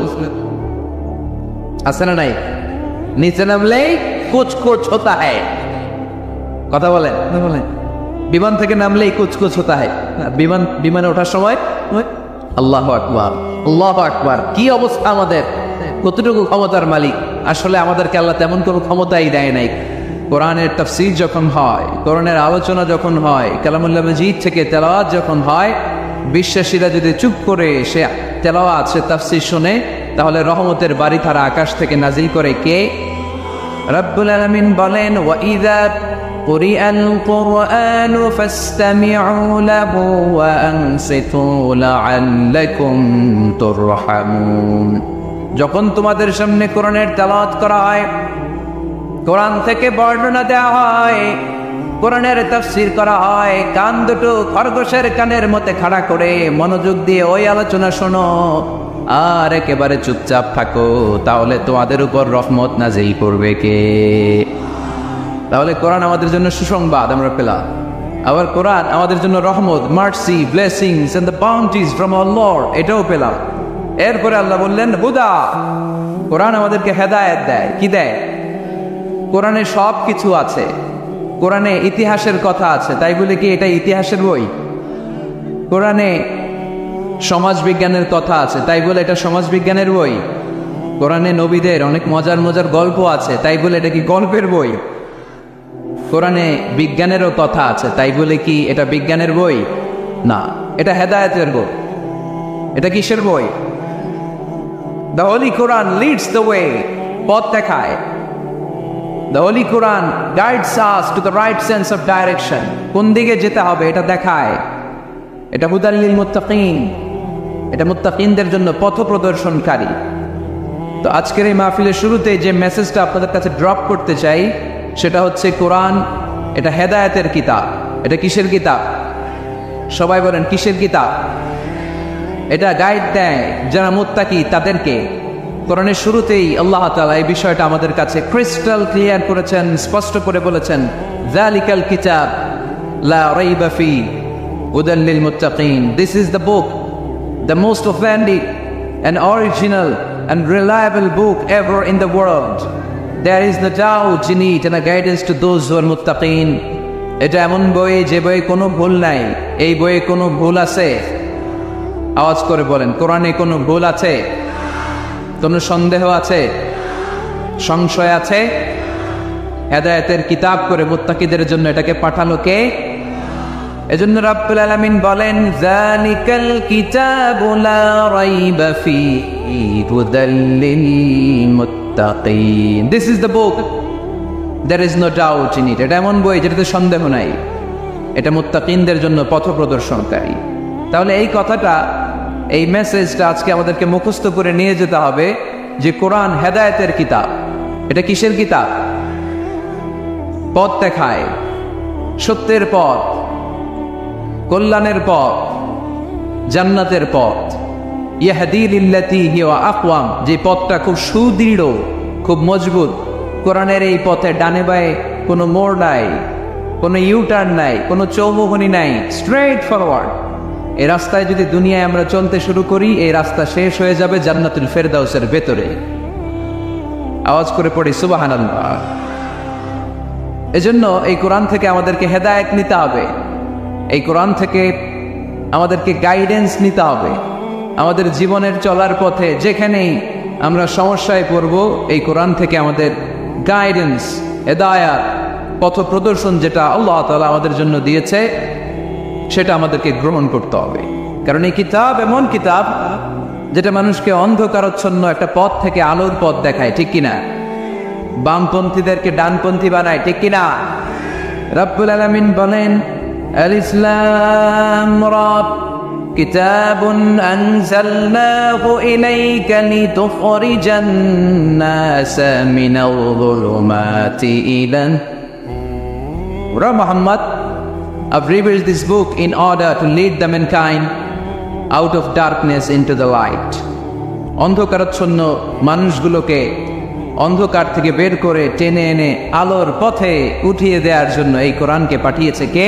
[SPEAKER 1] আছে না নাই? নিচে নামলেই কুছ কুছ হোতা হ্যায়। কথা বলেন বলেন বিমান থেকে নামলেই কুছ কুছ হোতা হ্যায়। বিমান বিমানে ওঠার সময় আল্লাহু আকবার আল্লাহু আকবার। কি অবস্থা আমাদের, কতটুকু ক্ষমতার মালিক। আসলে আমাদেরকে আল্লাহ তেমন কোনো ক্ষমতাই দেয় নাই। কোরআনের তাফসীর যখন হয়, কোরআনের আলোচনা যখন হয়, কালামুল্লাহ মাজিদ থেকে তেলাওয়াত যখন হয়, বিশ্বাসীরা যদি চুপ করে সে তেলাওয়াত সে তাফসীর শুনে, তাহলে রহমতের বাড়ি তারা আকাশ থেকে নাজিল করে কে? রব্বুল আলামিন বলেন ওয়া ইযা কুরিআল কুরআনু ফাসতামিউ লাহু ওয়া আনসিতু লাআল্লাকুম তুরহামুন। যখন তোমাদের সামনে কোরআনের তেলাওয়াত করা হয়, কোরআন থেকে বর্ণনা দেওয়া হয়, কোরআনের তাফসীর করা হয়, কান দুটো খরগোশের কানের মধ্যে খাড়া করে মনোযোগ দিয়ে ওই আলোচনা শোনো, আর একেবারে চুপচাপ থাকো, তাহলে তোমাদের উপর রহমত নাজিল করবে কে? তাহলে কোরআন আমাদের জন্য সুসংবাদ আমরা পেলাম। আবার কোরআন আমাদের জন্য রহমত, mercy, blessings and the bounties from our Lord, এটাও পেলাম। এরপরে আল্লাহ বললেন হুদা, কোরআন আমাদেরকে হেদায়েত দেয়। কি দেয়? কোরআনে সব কিছু আছে। কোরআনে ইতিহাসের কথা আছে, তাই বলে কি এটা ইতিহাসের বই? কোরআনে সমাজ বিজ্ঞানের কথা আছে, তাই বলে এটা সমাজ বিজ্ঞানের বই? কোরআনে নবীদের অনেক মজার মজার গল্প আছে, তাই বলে এটা কি গল্পের বই? কোরআনে বিজ্ঞানেরও কথা আছে, তাই বলে কি এটা বিজ্ঞানের বই? না, এটা হেদায়েতের বই। এটা কিসের বই? The holy Quran leads the way, পথ দেখায়। The Holy Quran guides us to the right sense of direction. কোন দিকে যেতে হবে এটা দেখায়। এটা হুদাল লিল মুত্তাকিন, এটা মুত্তাকিনদের জন্য পথ প্রদর্শনকারী। তো আজকের এই মাহফিলের শুরুতে যে মেসেজটা আপনাদের কাছে ড্রপ করতে চাই, সেটা হচ্ছে কোরআন এটা হেদায়েতের কিতাব। এটা কিসের কিতাব? সবাই বলেন কিসের কিতাব? এটা গাইড দেয় যারা মুত্তাকি তাদেরকে। কোরআনের শুরুতেই আল্লাহ তাআলা এই বিষয়টা আমাদের কাছে ক্রিস্টাল ক্লিয়ার করেছেন, স্পষ্ট করে বলেছেন, যালিকাল কিতাব লা রাইবা ফি হুদাল লিল মুত্তাকিন। This is the book, the most authentic and original and reliable book ever in the world. There is no doubt in it and a guidance to those who are muttaqin. এটা এমন বই যে বইয়ে কোনো ভুল নাই। এই বইয়ে কোনো ভুল আছে? আওয়াজ করে বলেন, কোরআনে কোনো ভুল আছে? কোনো সন্দেহ আছে? সংশয় আছে? হেদায়েতের কিতাব করে মুত্তাকিদের জন্য এটাকে পাঠালো কে? এজন্য রাব্বুল আলামিন বলেন যালিকাল কিতাবু লা রাইবা ফীহি হুদাল লিল মুত্তাকিন। This is the book, there is no doubt in it. এটা এমন বই যেটাতে সন্দেহ নাই। এটা মুত্তাকিনদের জন্য পথ প্রদর্শনকারী। তাহলে এই কথাটা, এই মেসেজটা আজকে আমাদেরকে মুখস্থ করে নিয়ে যেতে হবে যে কোরআন হেদায়েতের কিতাব। এটা কিসের কিতাব? পথ দেখায়, সত্যের পথ, কল্যাণের পথ, জান্নাতের পথ। ইয়াহদি লিল্লাতি হিয়া আকওয়াম, যে পথটা খুব সুদৃঢ়, খুব মজবুত। কোরআনের এই পথে ডানে বায়ে কোনো মোড় নাই, কোনো ইউটার্ন নাই, কোনো চৌমুহনী নাই, স্ট্রেট ফরওয়ার্ড। এই রাস্তায় যদি দুনিয়ায় আমরা চলতে শুরু করি, এই রাস্তা শেষ হয়ে যাবে জান্নাতুল ফেরদাউসের ভেতরে। আওয়াজ করে পড়ি সুবহানাল্লাহ। এজন্য এই কোরআন থেকে আমাদেরকে হেদায়েত নিতে হবে। এই কোরআন থেকে আমাদেরকে গাইডেন্স নিতে হবে। আমাদের জীবনের চলার পথে যেখানেই আমরা সমস্যায় পড়ব, এই কোরআন থেকে আমাদের গাইডেন্স, হেদায়াত, পথ প্রদর্শন যেটা আল্লাহ তাআলা আমাদের জন্য দিয়েছে, সেটা আমাদেরকে গ্রহণ করতে হবে। কারণ এই কিতাব এমন কিতাব যেটা মানুষকে অন্ধকারচ্ছন্ন একটা পথ থেকে আলোর পথ দেখায়, ঠিক কিনা? বামপন্থীদেরকে ডানপন্থী বানায়, ঠিক কিনা? রব্বুল আলামিন বলেন, আল ইসলাম রাব কিতাবুন আনজালনাহু ইলাইকা লিতুখরিজান নাসা মিনাল যুলুমাতি ইলা নূর। Muhammad, I've revealed this book in order to lead the mankind out of darkness into the light. অন্ধকারাচ্ছন্ন মানুষগুলোকে অন্ধকার থেকে বের করে টেনে এনে আলোর পথে উঠিয়ে দেওয়ার জন্য এই কোরআনকে পাঠিয়েছে কে?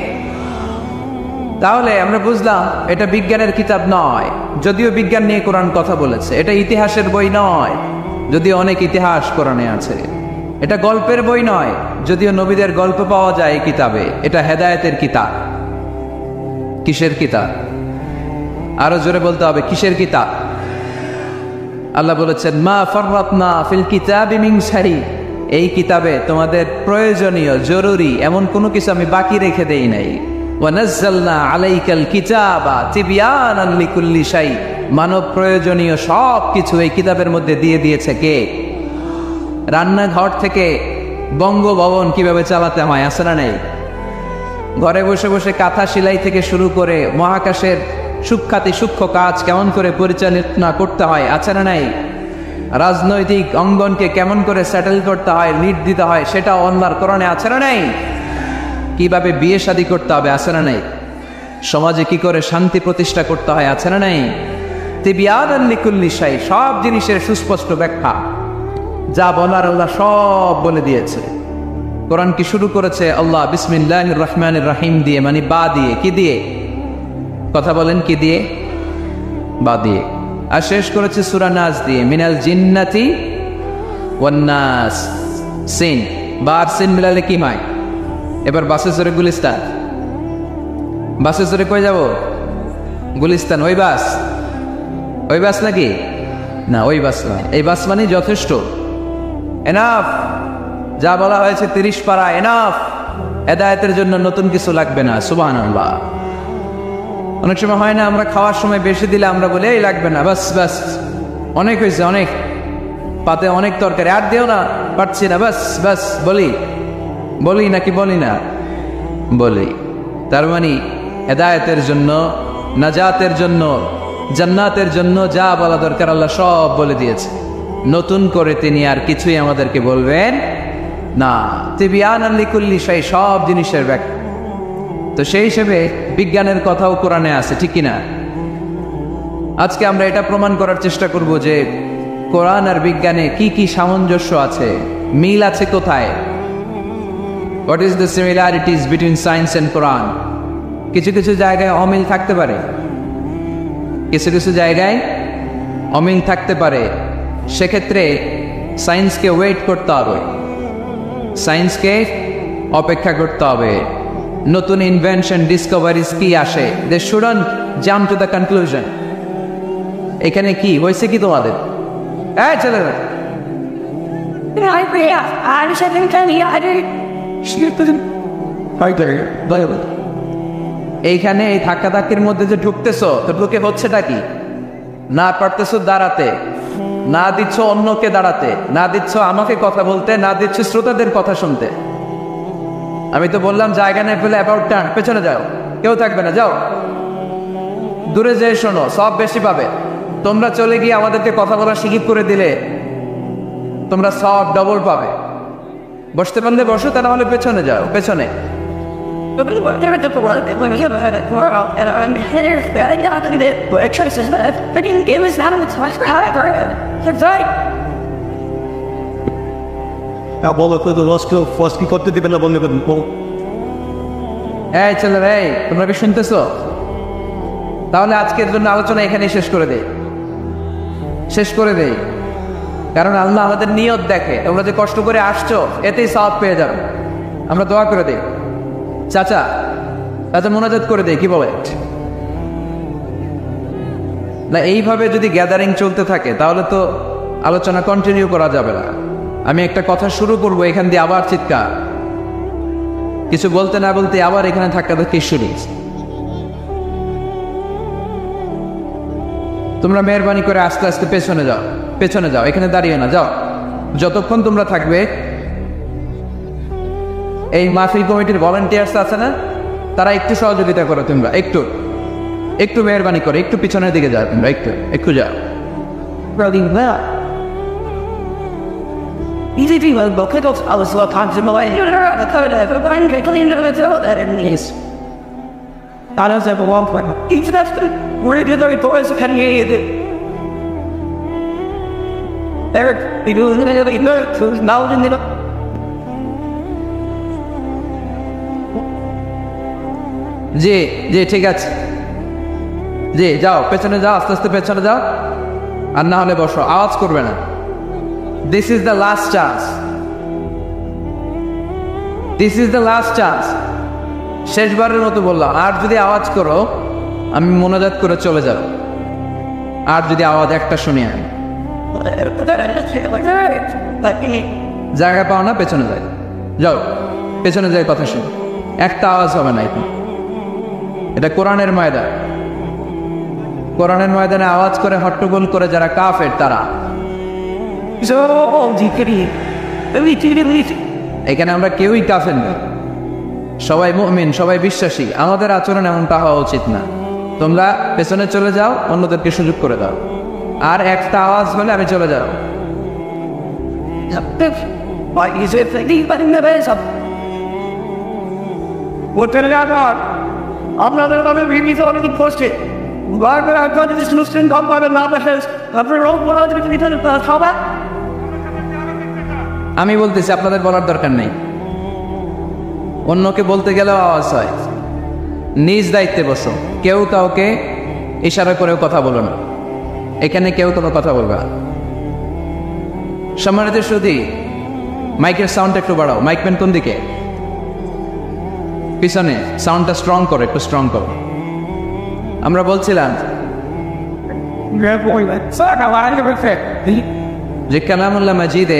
[SPEAKER 1] তাহলে আমরা বুঝলাম এটা বিজ্ঞানের কিতাব নয়, যদিও বিজ্ঞান নিয়ে কোরআন কথা বলেছে। এটা ইতিহাসের বই নয়, যদিও অনেক ইতিহাস কোরআনে আছে। এটা গল্পের বই নয়, যদিও নবীদের গল্প পাওয়া যায় এই কিতাবে। এটা হেদায়েতের কিতাব। কিসের কিতাব? আরো জোরে বলতে হবে, কিসের কিতাব? আল্লাহ বলেছেন, মা ফাররাতনা ফিল কিতাবি মিন শাই। এই কিতাবে তোমাদের প্রয়োজনীয় জরুরি এমন কোনো কিছু আমি বাকি রেখে দেই নাই। ওয়া নাযালনা আলাইকাল কিতাবা তিবয়ানান লিকুল্লি শাই। মানব প্রয়োজনীয় সব কিছু এই কিতাবের মধ্যে দিয়ে দিয়েছে কে? রান্নাঘর থেকে বঙ্গভবন কিভাবে চালাতে হয় আছে না নেই? ঘরে বসে বসে কাঁথা সেলাই থেকে শুরু করে মহাকাশের সূক্ষ্মাতি সূক্ষ্ম কাজ কেমন করে পরিচালনা করতে হয় আছে না নাই? রাজনৈতিক অঙ্গনকে কেমন করে সেটেল করতে হয়, লিড দিতে হয়, সেটা আল্লাহর কোরআনে আছে না নাই? কিভাবে বিয়ে শাদী করতে হবে আছে না নাই? সমাজে কি করে শান্তি প্রতিষ্ঠা করতে হয় আছে না নাই? তিবয়ানান লিকুল্লি শাই, সব জিনিসের সুস্পষ্ট ব্যাখ্যা। যা বলার আল্লাহ সব বলে দিয়েছে। কোরআন কি শুরু করেছে আল্লাহ বিসমিল্লাহির রহমানির রহিম দিয়ে, মানে বা দিয়ে। কি দিয়ে? কথা বলেন, কি দিয়ে? বা দিয়ে। আর শেষ করেছে সূরা নাস দিয়ে, মিনাল জিন্নাতি ওয়ান নাস। সিন, বা আর সিন মিলালে কি হয়? এবার বাসে চড়ে গুলিস্তান। বাসে চড়ে কই যাব? গুলিস্তান। ওই বাস? ওই বাস নাকি? না, ওই বাস না। এই বাস মানে যথেষ্ট, এনাফ। যা বলা হয়েছে তিরিশ পারা এনাফ। হেদায়েতের জন্য নতুন কিছু লাগবে না। সুবহানাল্লাহ। অনেক সময় হয় না, আমরা খাওয়ার সময় বেশি দিলে আমরা বলি এই লাগবে না, বাস বাস অনেক হয়েছে, অনেক পাতে অনেক তরকারি, আর দিও না, পারছি না, বাস বাস বলি বলি নাকি বলি না? বলি। তার মানে হেদায়েতের জন্য, নাজাতের জন্য, জান্নাতের জন্য যা বলা দরকার আল্লাহ সব বলে দিয়েছে। নতুন করে তিনি আর কিছুই আমাদেরকে বলবেন না। তিবয়ানান লিকুল্লি শাই, সব জিনিসের ব্যাখ্যা। তো সেই হিসেবে বিজ্ঞানের কথাও কোরআনে আছে, ঠিক কিনা? আজকে আমরা এটা প্রমাণ করার চেষ্টা করব যে কোরআন আর বিজ্ঞানে কি কি সামঞ্জস্য আছে, মিল আছে কোথায়। What is the similarities between science and Quran? কিছু কিছু জায়গায় অমিল থাকতে পারে, কিছু কিছু জায়গায় অমিল থাকতে পারে। সেক্ষেত্রে সায়েন্সকে ওয়েট করতে হবে, সায়েন্সকে অপেক্ষা করতে হবে। নতুন ইনভেনশন, ডিসকভারিজ কি আসে, they shouldn't jump to the conclusion. এখানে কি হয়েছে কি তোমাদের? হ্যাঁ চলে এইখানে এই ধাক্কা ধাক্কির মধ্যে যে ঢুকতেছো, তো ঢুকে হচ্ছেটা কি? না পারতেছো দাঁড়াতে, না দিচ্ছ অন্যকে দাঁড়াতে, না দিচ্ছ আমাকে কথা বলতে, না দিচ্ছ শ্রোতাদের কথা শুনতে। আমি তো বললাম জায়গা নেই ফেলে অ্যাবাউট টার্ন, পেছনে যাও, কেউ থাকবে না, যাও দূরে যেয়ে শোনো, সব বেশি পাবে। তোমরা চলে গিয়ে আমাদেরকে কথা বলা শিখিপ করে দিলে তোমরা সব ডবল পাবে। বসতে পারলে বসো, তা না হলে পেছনে যাও, পেছনে।
[SPEAKER 2] করতে দিবেন না, বন্ধ করবেন।
[SPEAKER 1] এই ছেলেরা, এই তোমরা কি শুনতেছো? তাহলে আজকের জন্য আলোচনা এখানেই শেষ করে দেই, শেষ করে দেই। কারণ আল্লাহ আমাদের নিয়ত দেখে, তোমরা যে কষ্ট করে আসছো এতেই সওয়াব পেয়ে যাবে। আমরা দোয়া করে দেই। চাচা চাচা মোনাজাত করে দেই, কি বলে? না, এইভাবে যদি গ্যাদারিং চলতে থাকে তাহলে তো আলোচনা কন্টিনিউ করা যাবে না। আমি একটা কথা শুরু করবো, এখান দিয়ে আবার চিৎকার, কিছু বলতে না বলতে আবার এখানে ধাক্কা ধাক্কি শুরু। তোমরা মেহরবানি করে আস্তে আস্তে পেছনে যাও, পেছনে যাও, এখানে দাঁড়িয়ে না, যাও। যতক্ষণ তোমরা থাকবে এই মাহফিল কমিটির ভলান্টিয়ার্স আছে না, তারা একটু সহযোগিতা করো, তোমরা একটু একটু মেহরবানি করে একটু পিছনের দিকে যাও, তোমরা একটু একটু যাও।
[SPEAKER 3] Easy people, but pick up I was so comfortable. I knew her the code of a blind clean of it all that in these. I don't have a one point. Even after we're the other boys of Henry. Eric, we do the middle of the earth, who's now in the
[SPEAKER 1] জি জি ঠিক আছে, জি যাও পেছনে যাও, আস্তে আস্তে পেছনে যাও, আর না হলে বসো, আওয়াজ করবে না। This is the last chance, this is the last chance. শেষবারের মতো বললাম, আর যদি আওয়াজ করো আমি মোনাজাত করে চলে যাব, আর যদি আওয়াজ একটা শুনি আমি। জায়গা পাও না, পেছনে যাই, যাও পেছনে যাই, কথা শুনো, একটা আওয়াজ হবে না। এখন এটা কোরআনের ময়দান, কোরআনের ময়দানে আওয়াজ করে হট্টগোল করে যারা কাফের তারা। এখানে আমরা কেউই কাফের না, সবাই মুমিন, সবাই বিশ্বাসী। আমাদের আচরণ এমনটা হওয়া উচিত না। তোমরা পেছনে চলে যাও, অন্যদেরকে সুযোগ করে দাও, আর একটা আওয়াজ হলে আমি চলে যাও।
[SPEAKER 3] আপনাদের নামে ভিডিও অনেক পোস্টে বারবার আপনাদের মুসলিম কোম্পানির নাম আসে, আপনার রোগ বলা খাবার।
[SPEAKER 1] আমি বলতেছি, আপনাদের বলার দরকার নেই। অন্যকে বলতে গেলেও আওয়াজ হয়। নিজ দায়িত্বে বসো, কেউ কাউকে ইশারা করেও কথা বলো না, এখানে কেউ কোনো কথা বলবে না। সম্মানিত সুধী, মাইকের সাউন্ড একটু বাড়াও। মাইকম্যান কোন দিকে? পিছনে। সাউন্ডটা স্ট্রং করো, একটু স্ট্রং করো। আমরা বলছিলাম যে কালামুল্লাহ মাজিদে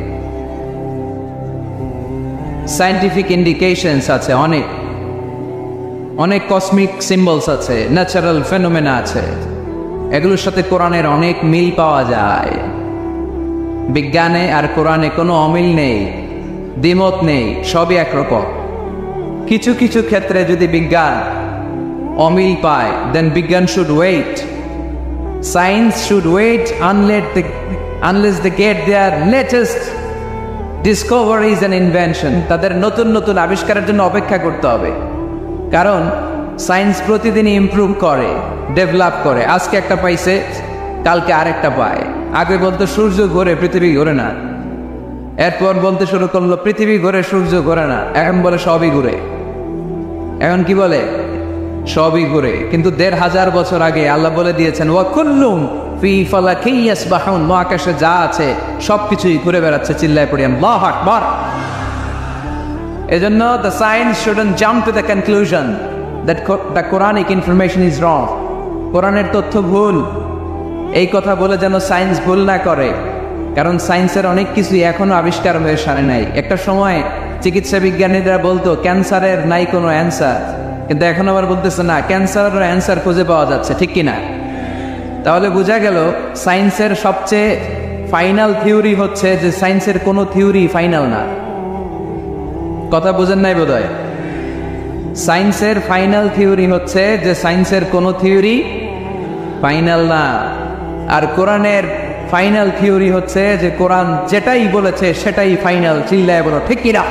[SPEAKER 1] সায়েন্টিফিক ইন্ডিকেশনস আছে, অনেক অনেক কসমিক সিম্বলস আছে, ন্যাচারাল ফেনোমেনা আছে, এগুলোর সাথে কোরআনের অনেক মিল পাওয়া যায়। বিজ্ঞানে আর কোরআনে কোনো অমিল নেই, দ্বিমত নেই, সবই একরকম। কিছু কিছু ক্ষেত্রে যদি বিজ্ঞান অমিল পায়, দেন বিজ্ঞান should wait, science should wait unless the unless they get their latest discoveries and invention. তাদের নতুন নতুন আবিষ্কারের জন্য অপেক্ষা করতে হবে, কারণ সায়েন্স প্রতিদিনই ইমপ্রুভ করে, ডেভেলপ করে। আজকে একটা পাইছে, কালকে আরেকটা পায়। আগে বলতো সূর্য ঘোরে, পৃথিবী ঘোরে না। এরপর বলতে শুরু করলো পৃথিবী ঘোরে, সূর্য ঘোরে না। এখন বলে সবই ঘুরে। এখন কি বলে? সবই ঘুরে। কিন্তু দেড় হাজার বছর আগে আল্লাহ বলে দিয়েছেন ওয়া কুল্লুম ফি ফালাকিন ইয়াসবাহুন, মহাকাশে যা আছে সবকিছুই ঘুরে বেড়াচ্ছে। চিল্লায় পড়ি আল্লাহু আকবার। এজন্য the science shouldn't jump to the conclusion that the Quranic information is wrong. কোরআনের তথ্য ভুল, এই কথা বলে যেন সায়েন্স ভুল না করে, কারণ সায়েন্সের অনেক কিছুই এখনো আবিষ্কার হয়ে সারে নাই। একটা সময় চিকিৎসা বিজ্ঞানীরা বলতো ক্যান্সারের নাই কোনো অ্যান্সার, কিন্তু এখন আবার বলতেছে না, ক্যান্সারের অ্যান্সার খুঁজে পাওয়া যাচ্ছে, ঠিক কিনা? তাহলে বোঝা গেল সায়েন্সের সবচেয়ে ফাইনাল থিওরি হচ্ছে যে সায়েন্সের কোনো থিওরি ফাইনাল না। কথা বোঝেন নাই বোধহয়? সায়েন্সের ফাইনাল থিওরি হচ্ছে যে সায়েন্সের কোনো থিওরি ফাইনাল না। আর কোরআনের ফাইনাল থিওরি হচ্ছে যে কোরআন যেটাই বলেছে সেটাই ফাইনাল। চিল্লায় বলো ঠিক কিনা?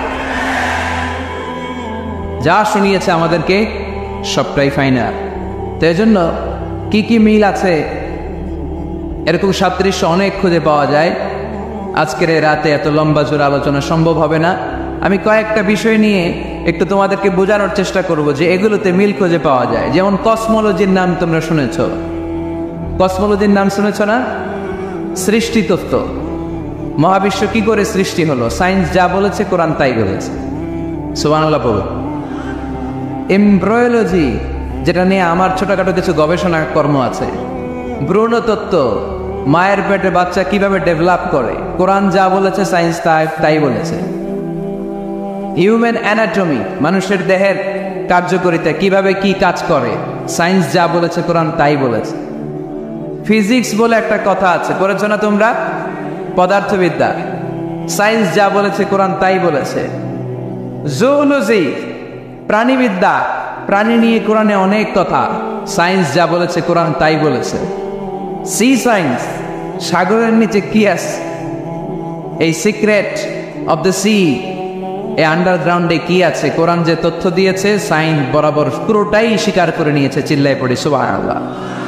[SPEAKER 1] যা শুনিয়েছে আমাদেরকে সবটাই ফাইনাল। তো এই জন্য কি কি মিল আছে, এরকম সাদৃশ্য অনেক খুঁজে পাওয়া যায়। আজকের এই রাতে এত লম্বা জোর আলোচনা সম্ভব হবে না। আমি কয়েকটা বিষয় নিয়ে একটু তোমাদেরকে বোঝানোর চেষ্টা করব যে এগুলোতে মিল খুঁজে পাওয়া যায়। যেমন কসমোলজির নাম তোমরা শুনেছ, কসমোলজির নাম শুনেছ না? সৃষ্টি তত্ত্ব, মহাবিশ্ব কি করে সৃষ্টি হলো, সায়েন্স যা বলেছে কোরআন তাই বলেছে। সুবহানাল্লাহ বলো। এমব্রয়োলজি, যেটা নিয়ে আমার ছোটখাটো কিছু গবেষণা কর্ম আছে। ভ্রূণতত্ত্ব, মায়ের পেটে বাচ্চা কিভাবে ডেভেলপ করে, কোরআন যা বলেছে সায়েন্স তাই তাই বলেছে। হিউম্যান অ্যানাটমি, মানুষের দেহের কার্যকারিতা কিভাবে কি কাজ করে, সায়েন্স যা বলেছে কোরআন তাই বলেছে। ফিজিক্স বলে একটা কথা আছে, পড়েছো না তোমরা? পদার্থবিদ্যা, সায়েন্স যা বলেছে কোরআন তাই বলেছে। জুওলজি, প্রাণীবিদ্যা, প্রাণী নিয়ে কোরআনে অনেক কথা, সায়েন্স যা বলেছে কোরআন তাই বলেছে। সি সায়েন্স, সাগরের নিচে কি আছে, এই সিক্রেট অফ দ্য সি, এই আন্ডারগ্রাউন্ডে কি আছে, কোরআন যে তথ্য দিয়েছে সায়েন্স বরাবর পুরোটাই স্বীকার করে নিয়েছে। চিল্লায় পড়ি সুবহানাল্লাহ।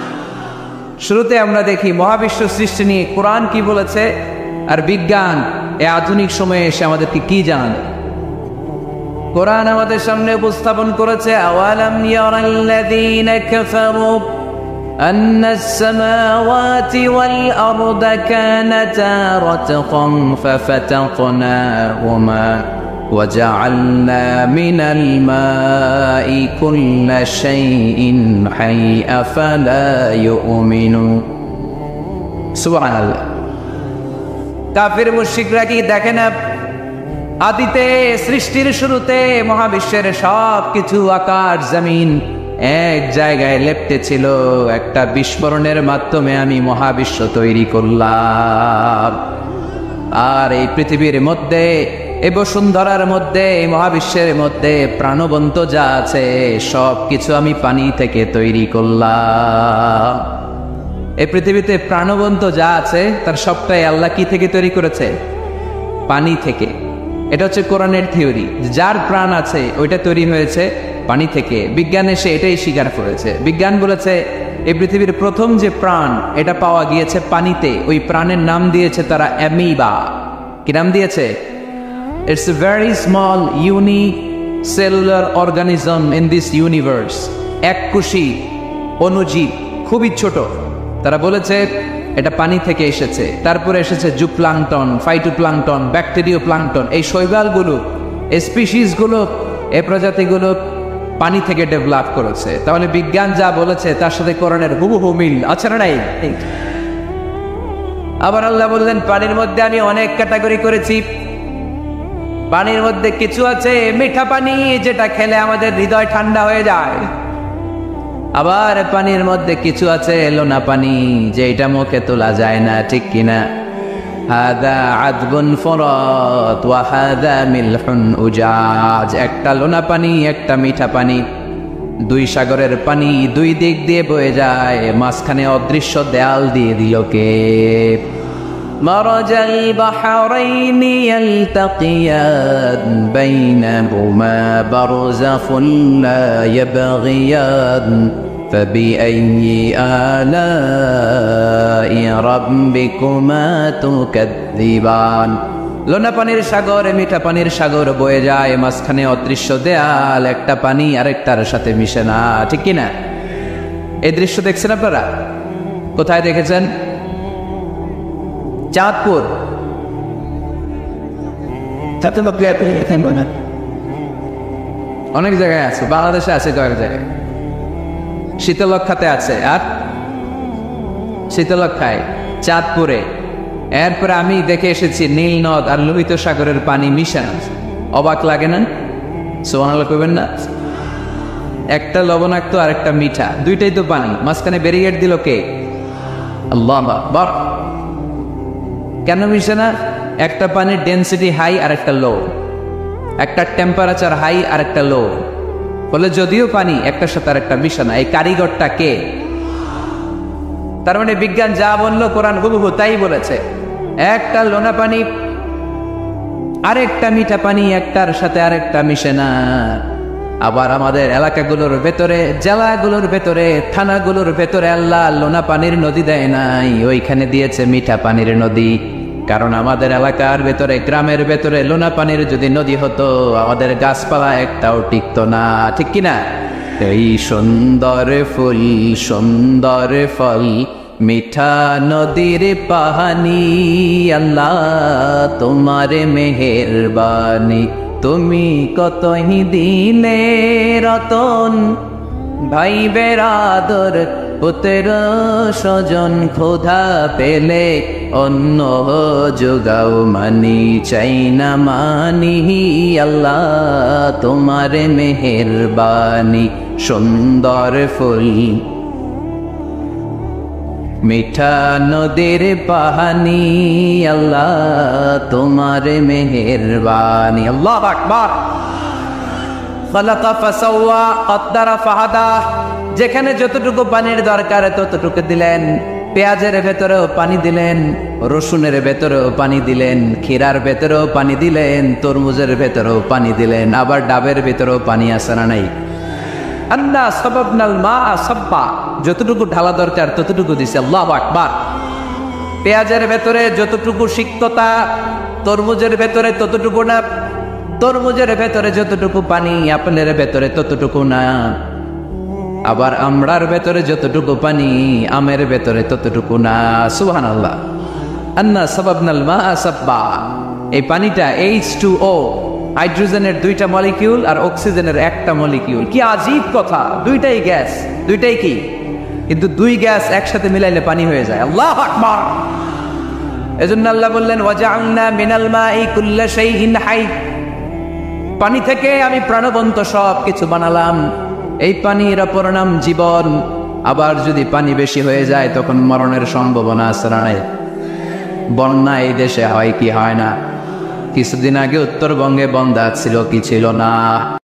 [SPEAKER 1] শুরুতে আমরা দেখি মহাবিশ্ব সৃষ্টি নিয়ে কোরআন কি বলেছে, আর বিজ্ঞান এই আধুনিক সময়ে এসে আমাদেরকে কি জানান। কোরআন আমাদের সামনে উপস্থাপন করেছে, আওয়ালাম ইয়ারাল্লাযীনা কাফারু আন্নাস সামাওয়াতি ওয়াল আরদা কানাতা রাতকান ফাফাতাকনাহুমা وجعلنا من الماء كل شيء حي أفلا يؤمنون سبحان الله। কাফির মুশরিকরা কি দেখে না, আদিতে সৃষ্টির শুরুতে মহাবিশ্বের সব কিছু আকাশ জমিন এক জায়গায় লেপ্টে ছিল, একটা বিস্ফোরণের মাধ্যমে আমি মহাবিশ্ব তৈরি করলাম। আর এই পৃথিবীর মধ্যে, এই বসুন্ধরার মধ্যে, এই মহাবিশ্বের মধ্যে প্রাণবন্ত যা আছে সব কিছু আমি পানি থেকে তৈরি করলাম। এই পৃথিবীতে প্রাণবন্ত যা আছে তার সবটাই আল্লাহ কি থেকে তৈরি করেছে? পানি থেকে। এটা হচ্ছে কোরআনের থিওরি, যার প্রাণ আছে ওইটা তৈরি হয়েছে পানি থেকে। বিজ্ঞান এসে এটাই স্বীকার করেছে। বিজ্ঞান বলেছে এই পৃথিবীর প্রথম যে প্রাণ এটা পাওয়া গিয়েছে পানিতে, ওই প্রাণের নাম দিয়েছে তারা অ্যামিবা। কি নাম দিয়েছে? It's a very small unicellular organism in this universe. এককোষী অণুজীব, খুবই ছোট। তারা বলেছে এটা পানি থেকে এসেছে। তারপরে এসেছে জুপ্লাঙ্কটন, ফাইটোপ্লাঙ্কটন, ব্যাকটেরিও প্লাঙ্কটন। এই শৈবালগুলো, এই স্পিসিসগুলো, এই প্রজাতিগুলো পানি থেকে ডেভেলপ করেছে। তাহলে বিজ্ঞান যা বলেছে তার সাথে কোরআনের হুবহু মিল আছে না নাই? আবার আল্লাহ বললেন পানির মধ্যে আমি অনেক ক্যাটাগরি করেছি। পানির মধ্যে কিছু আছে মিঠা পানি, যেটা খেলে আমাদের হৃদয় ঠান্ডা হয়ে যায়। আবার পানির মধ্যে কিছু আছে লোনা পানি, যে এটা মুখে তোলা যায় না, ঠিক কিনা? হাদা আযবুন ফুরাত ওয়া হাদা মিলহুন উজাজ। একটা লোনা পানি, একটা মিঠা পানি, দুই সাগরের পানি দুই দিক দিয়ে বয়ে যায়, মাঝখানে অদৃশ্য দেয়াল দিয়ে দিল কে? مرج البحرين يلتقيان بينهما برزخ لا يبغيان فبأي آلاء ربكما تكذبان। লোনা পানির সাগর, মিঠা পানির সাগর বয়ে যায়, মাঝখানে অদৃশ্য দেয়াল, একটা পানি আরেকটার সাথে মিশে না, ঠিক কিনা? এই দৃশ্য দেখছেন আপনারা? কোথায় দেখেছেন? চাঁদপুর। অনেক জায়গায় আছে, বাংলাদেশে আছে কয়েক জায়গায়, শীতলক্ষাতে আছে, আর শীতলক্ষায়, চাঁদপুরে। এরপরে আমি দেখে এসেছি নীল নদ আর লোহিত সাগরের পানি মিশানো। অবাক লাগে না? সুবহানাল্লাহ কইবেন না? একটা লবণাক্ত আর একটা মিঠা, দুইটাই তো পানি, মাঝখানে ব্যারিকেড দিল কে? আল্লাহ আকবার। কেন মিশে না? একটা পানির ডেন্সিটি হাই আর একটা লো, একটা টেম্পারেচার হাই আর একটা লো, বলে যদিও পানি একটার সাথে আর একটা মিশে না। এই কারিগরটা কে? তার মানে বিজ্ঞান যা বললো কোরআন হুবহু তাই বলেছে। একটা লোনা পানি আরেকটা মিঠা পানি, একটার সাথে আরেকটা মিশে না। আবার আমাদের এলাকাগুলোর ভেতরে, জেলাগুলোর ভেতরে, থানাগুলোর ভেতরে আল্লাহ লোনা পানির নদী দেয় নাই, ওইখানে দিয়েছে মিঠা পানির নদী। কারণ আমাদের এলাকার ভেতরে, গ্রামের ভেতরে লোনা পানির যদি নদী হতো, আমাদের গাছপালা একটাও টিকতো না, ঠিক কিনা? এই সুন্দর ফুল, সুন্দর ফল, মিঠা নদীর পাহানি, আল্লাহ তোমার মেহেরবানি। তুমি কতই দিলে রতন, ভাই বেরাদর পুত্র স্বজন, ক্ষুধা পেলে অন্ন যোগাও মানি, চাই না মানি, আল্লাহ তোমার মেহেরবানি। সুন্দর ফুল, মিঠা নদীর পাহানি আল্লাহ তোমার মেহেরবানি। আল্লাহু আকবার। খালাকা ফাসাওয়া কদ্দারা ফাহাদা, যেখানে যতটুকু পানির দরকার ততটুকু দিলেন। পেঁয়াজের ভেতরেও পানি দিলেন, রসুনের ভেতরেও পানি দিলেন, ক্ষীরার ভেতরেও পানি দিলেন, তরমুজের ভেতরেও পানি দিলেন, আবার ডাবের ভেতরেও পানি আছে না নাই? আন্না সাবাবনাল মা সাব্বা, যতটুকু ঢালা দরকার ততটুকু দিছে। আল্লাহু আকবার। পেঁয়াজের ভেতরে যতটুকু সিক্ততা, তরমুজের ভেতরে ততটুকু না। তরমুজের ভেতরে যতটুকু পানি, আপেলের ভেতরে ততটুকু না। আবার আমড়ার ভেতরে যতটুকু পানি, আমের ভেতরে ততটুকু না। সুবহানাল্লাহ। আন্না সাবাবনাল মা সাব্বা, এই পানিটা এইচ টু ও, হাইড্রোজেনের দুইটা মলিকিউল আর অক্সিজেনের একটা মলিকিউল। কি আজীব কথা, দুইটাই গ্যাস, দুইটাই কি, কিন্তু দুই গ্যাস একসাথে মিলাইলে পানি হয়ে যায়। আল্লাহু আকবার। এজন্য আল্লাহ বললেন ওয়াজআলনা মিনাল মাই কুল্লা শাইইন হাই, পানি থেকে আমি প্রাণবন্ত সব কিছু বানালাম। এই পানির অপর নাম জীবন। আবার যদি পানি বেশি হয়ে যায় তখন মরণের সম্ভাবনা আছে না নাই? বন্যা এই দেশে হয় কি হয় না? কিছুদিন আগে উত্তরবঙ্গে বন্যা ছিল কি ছিল না?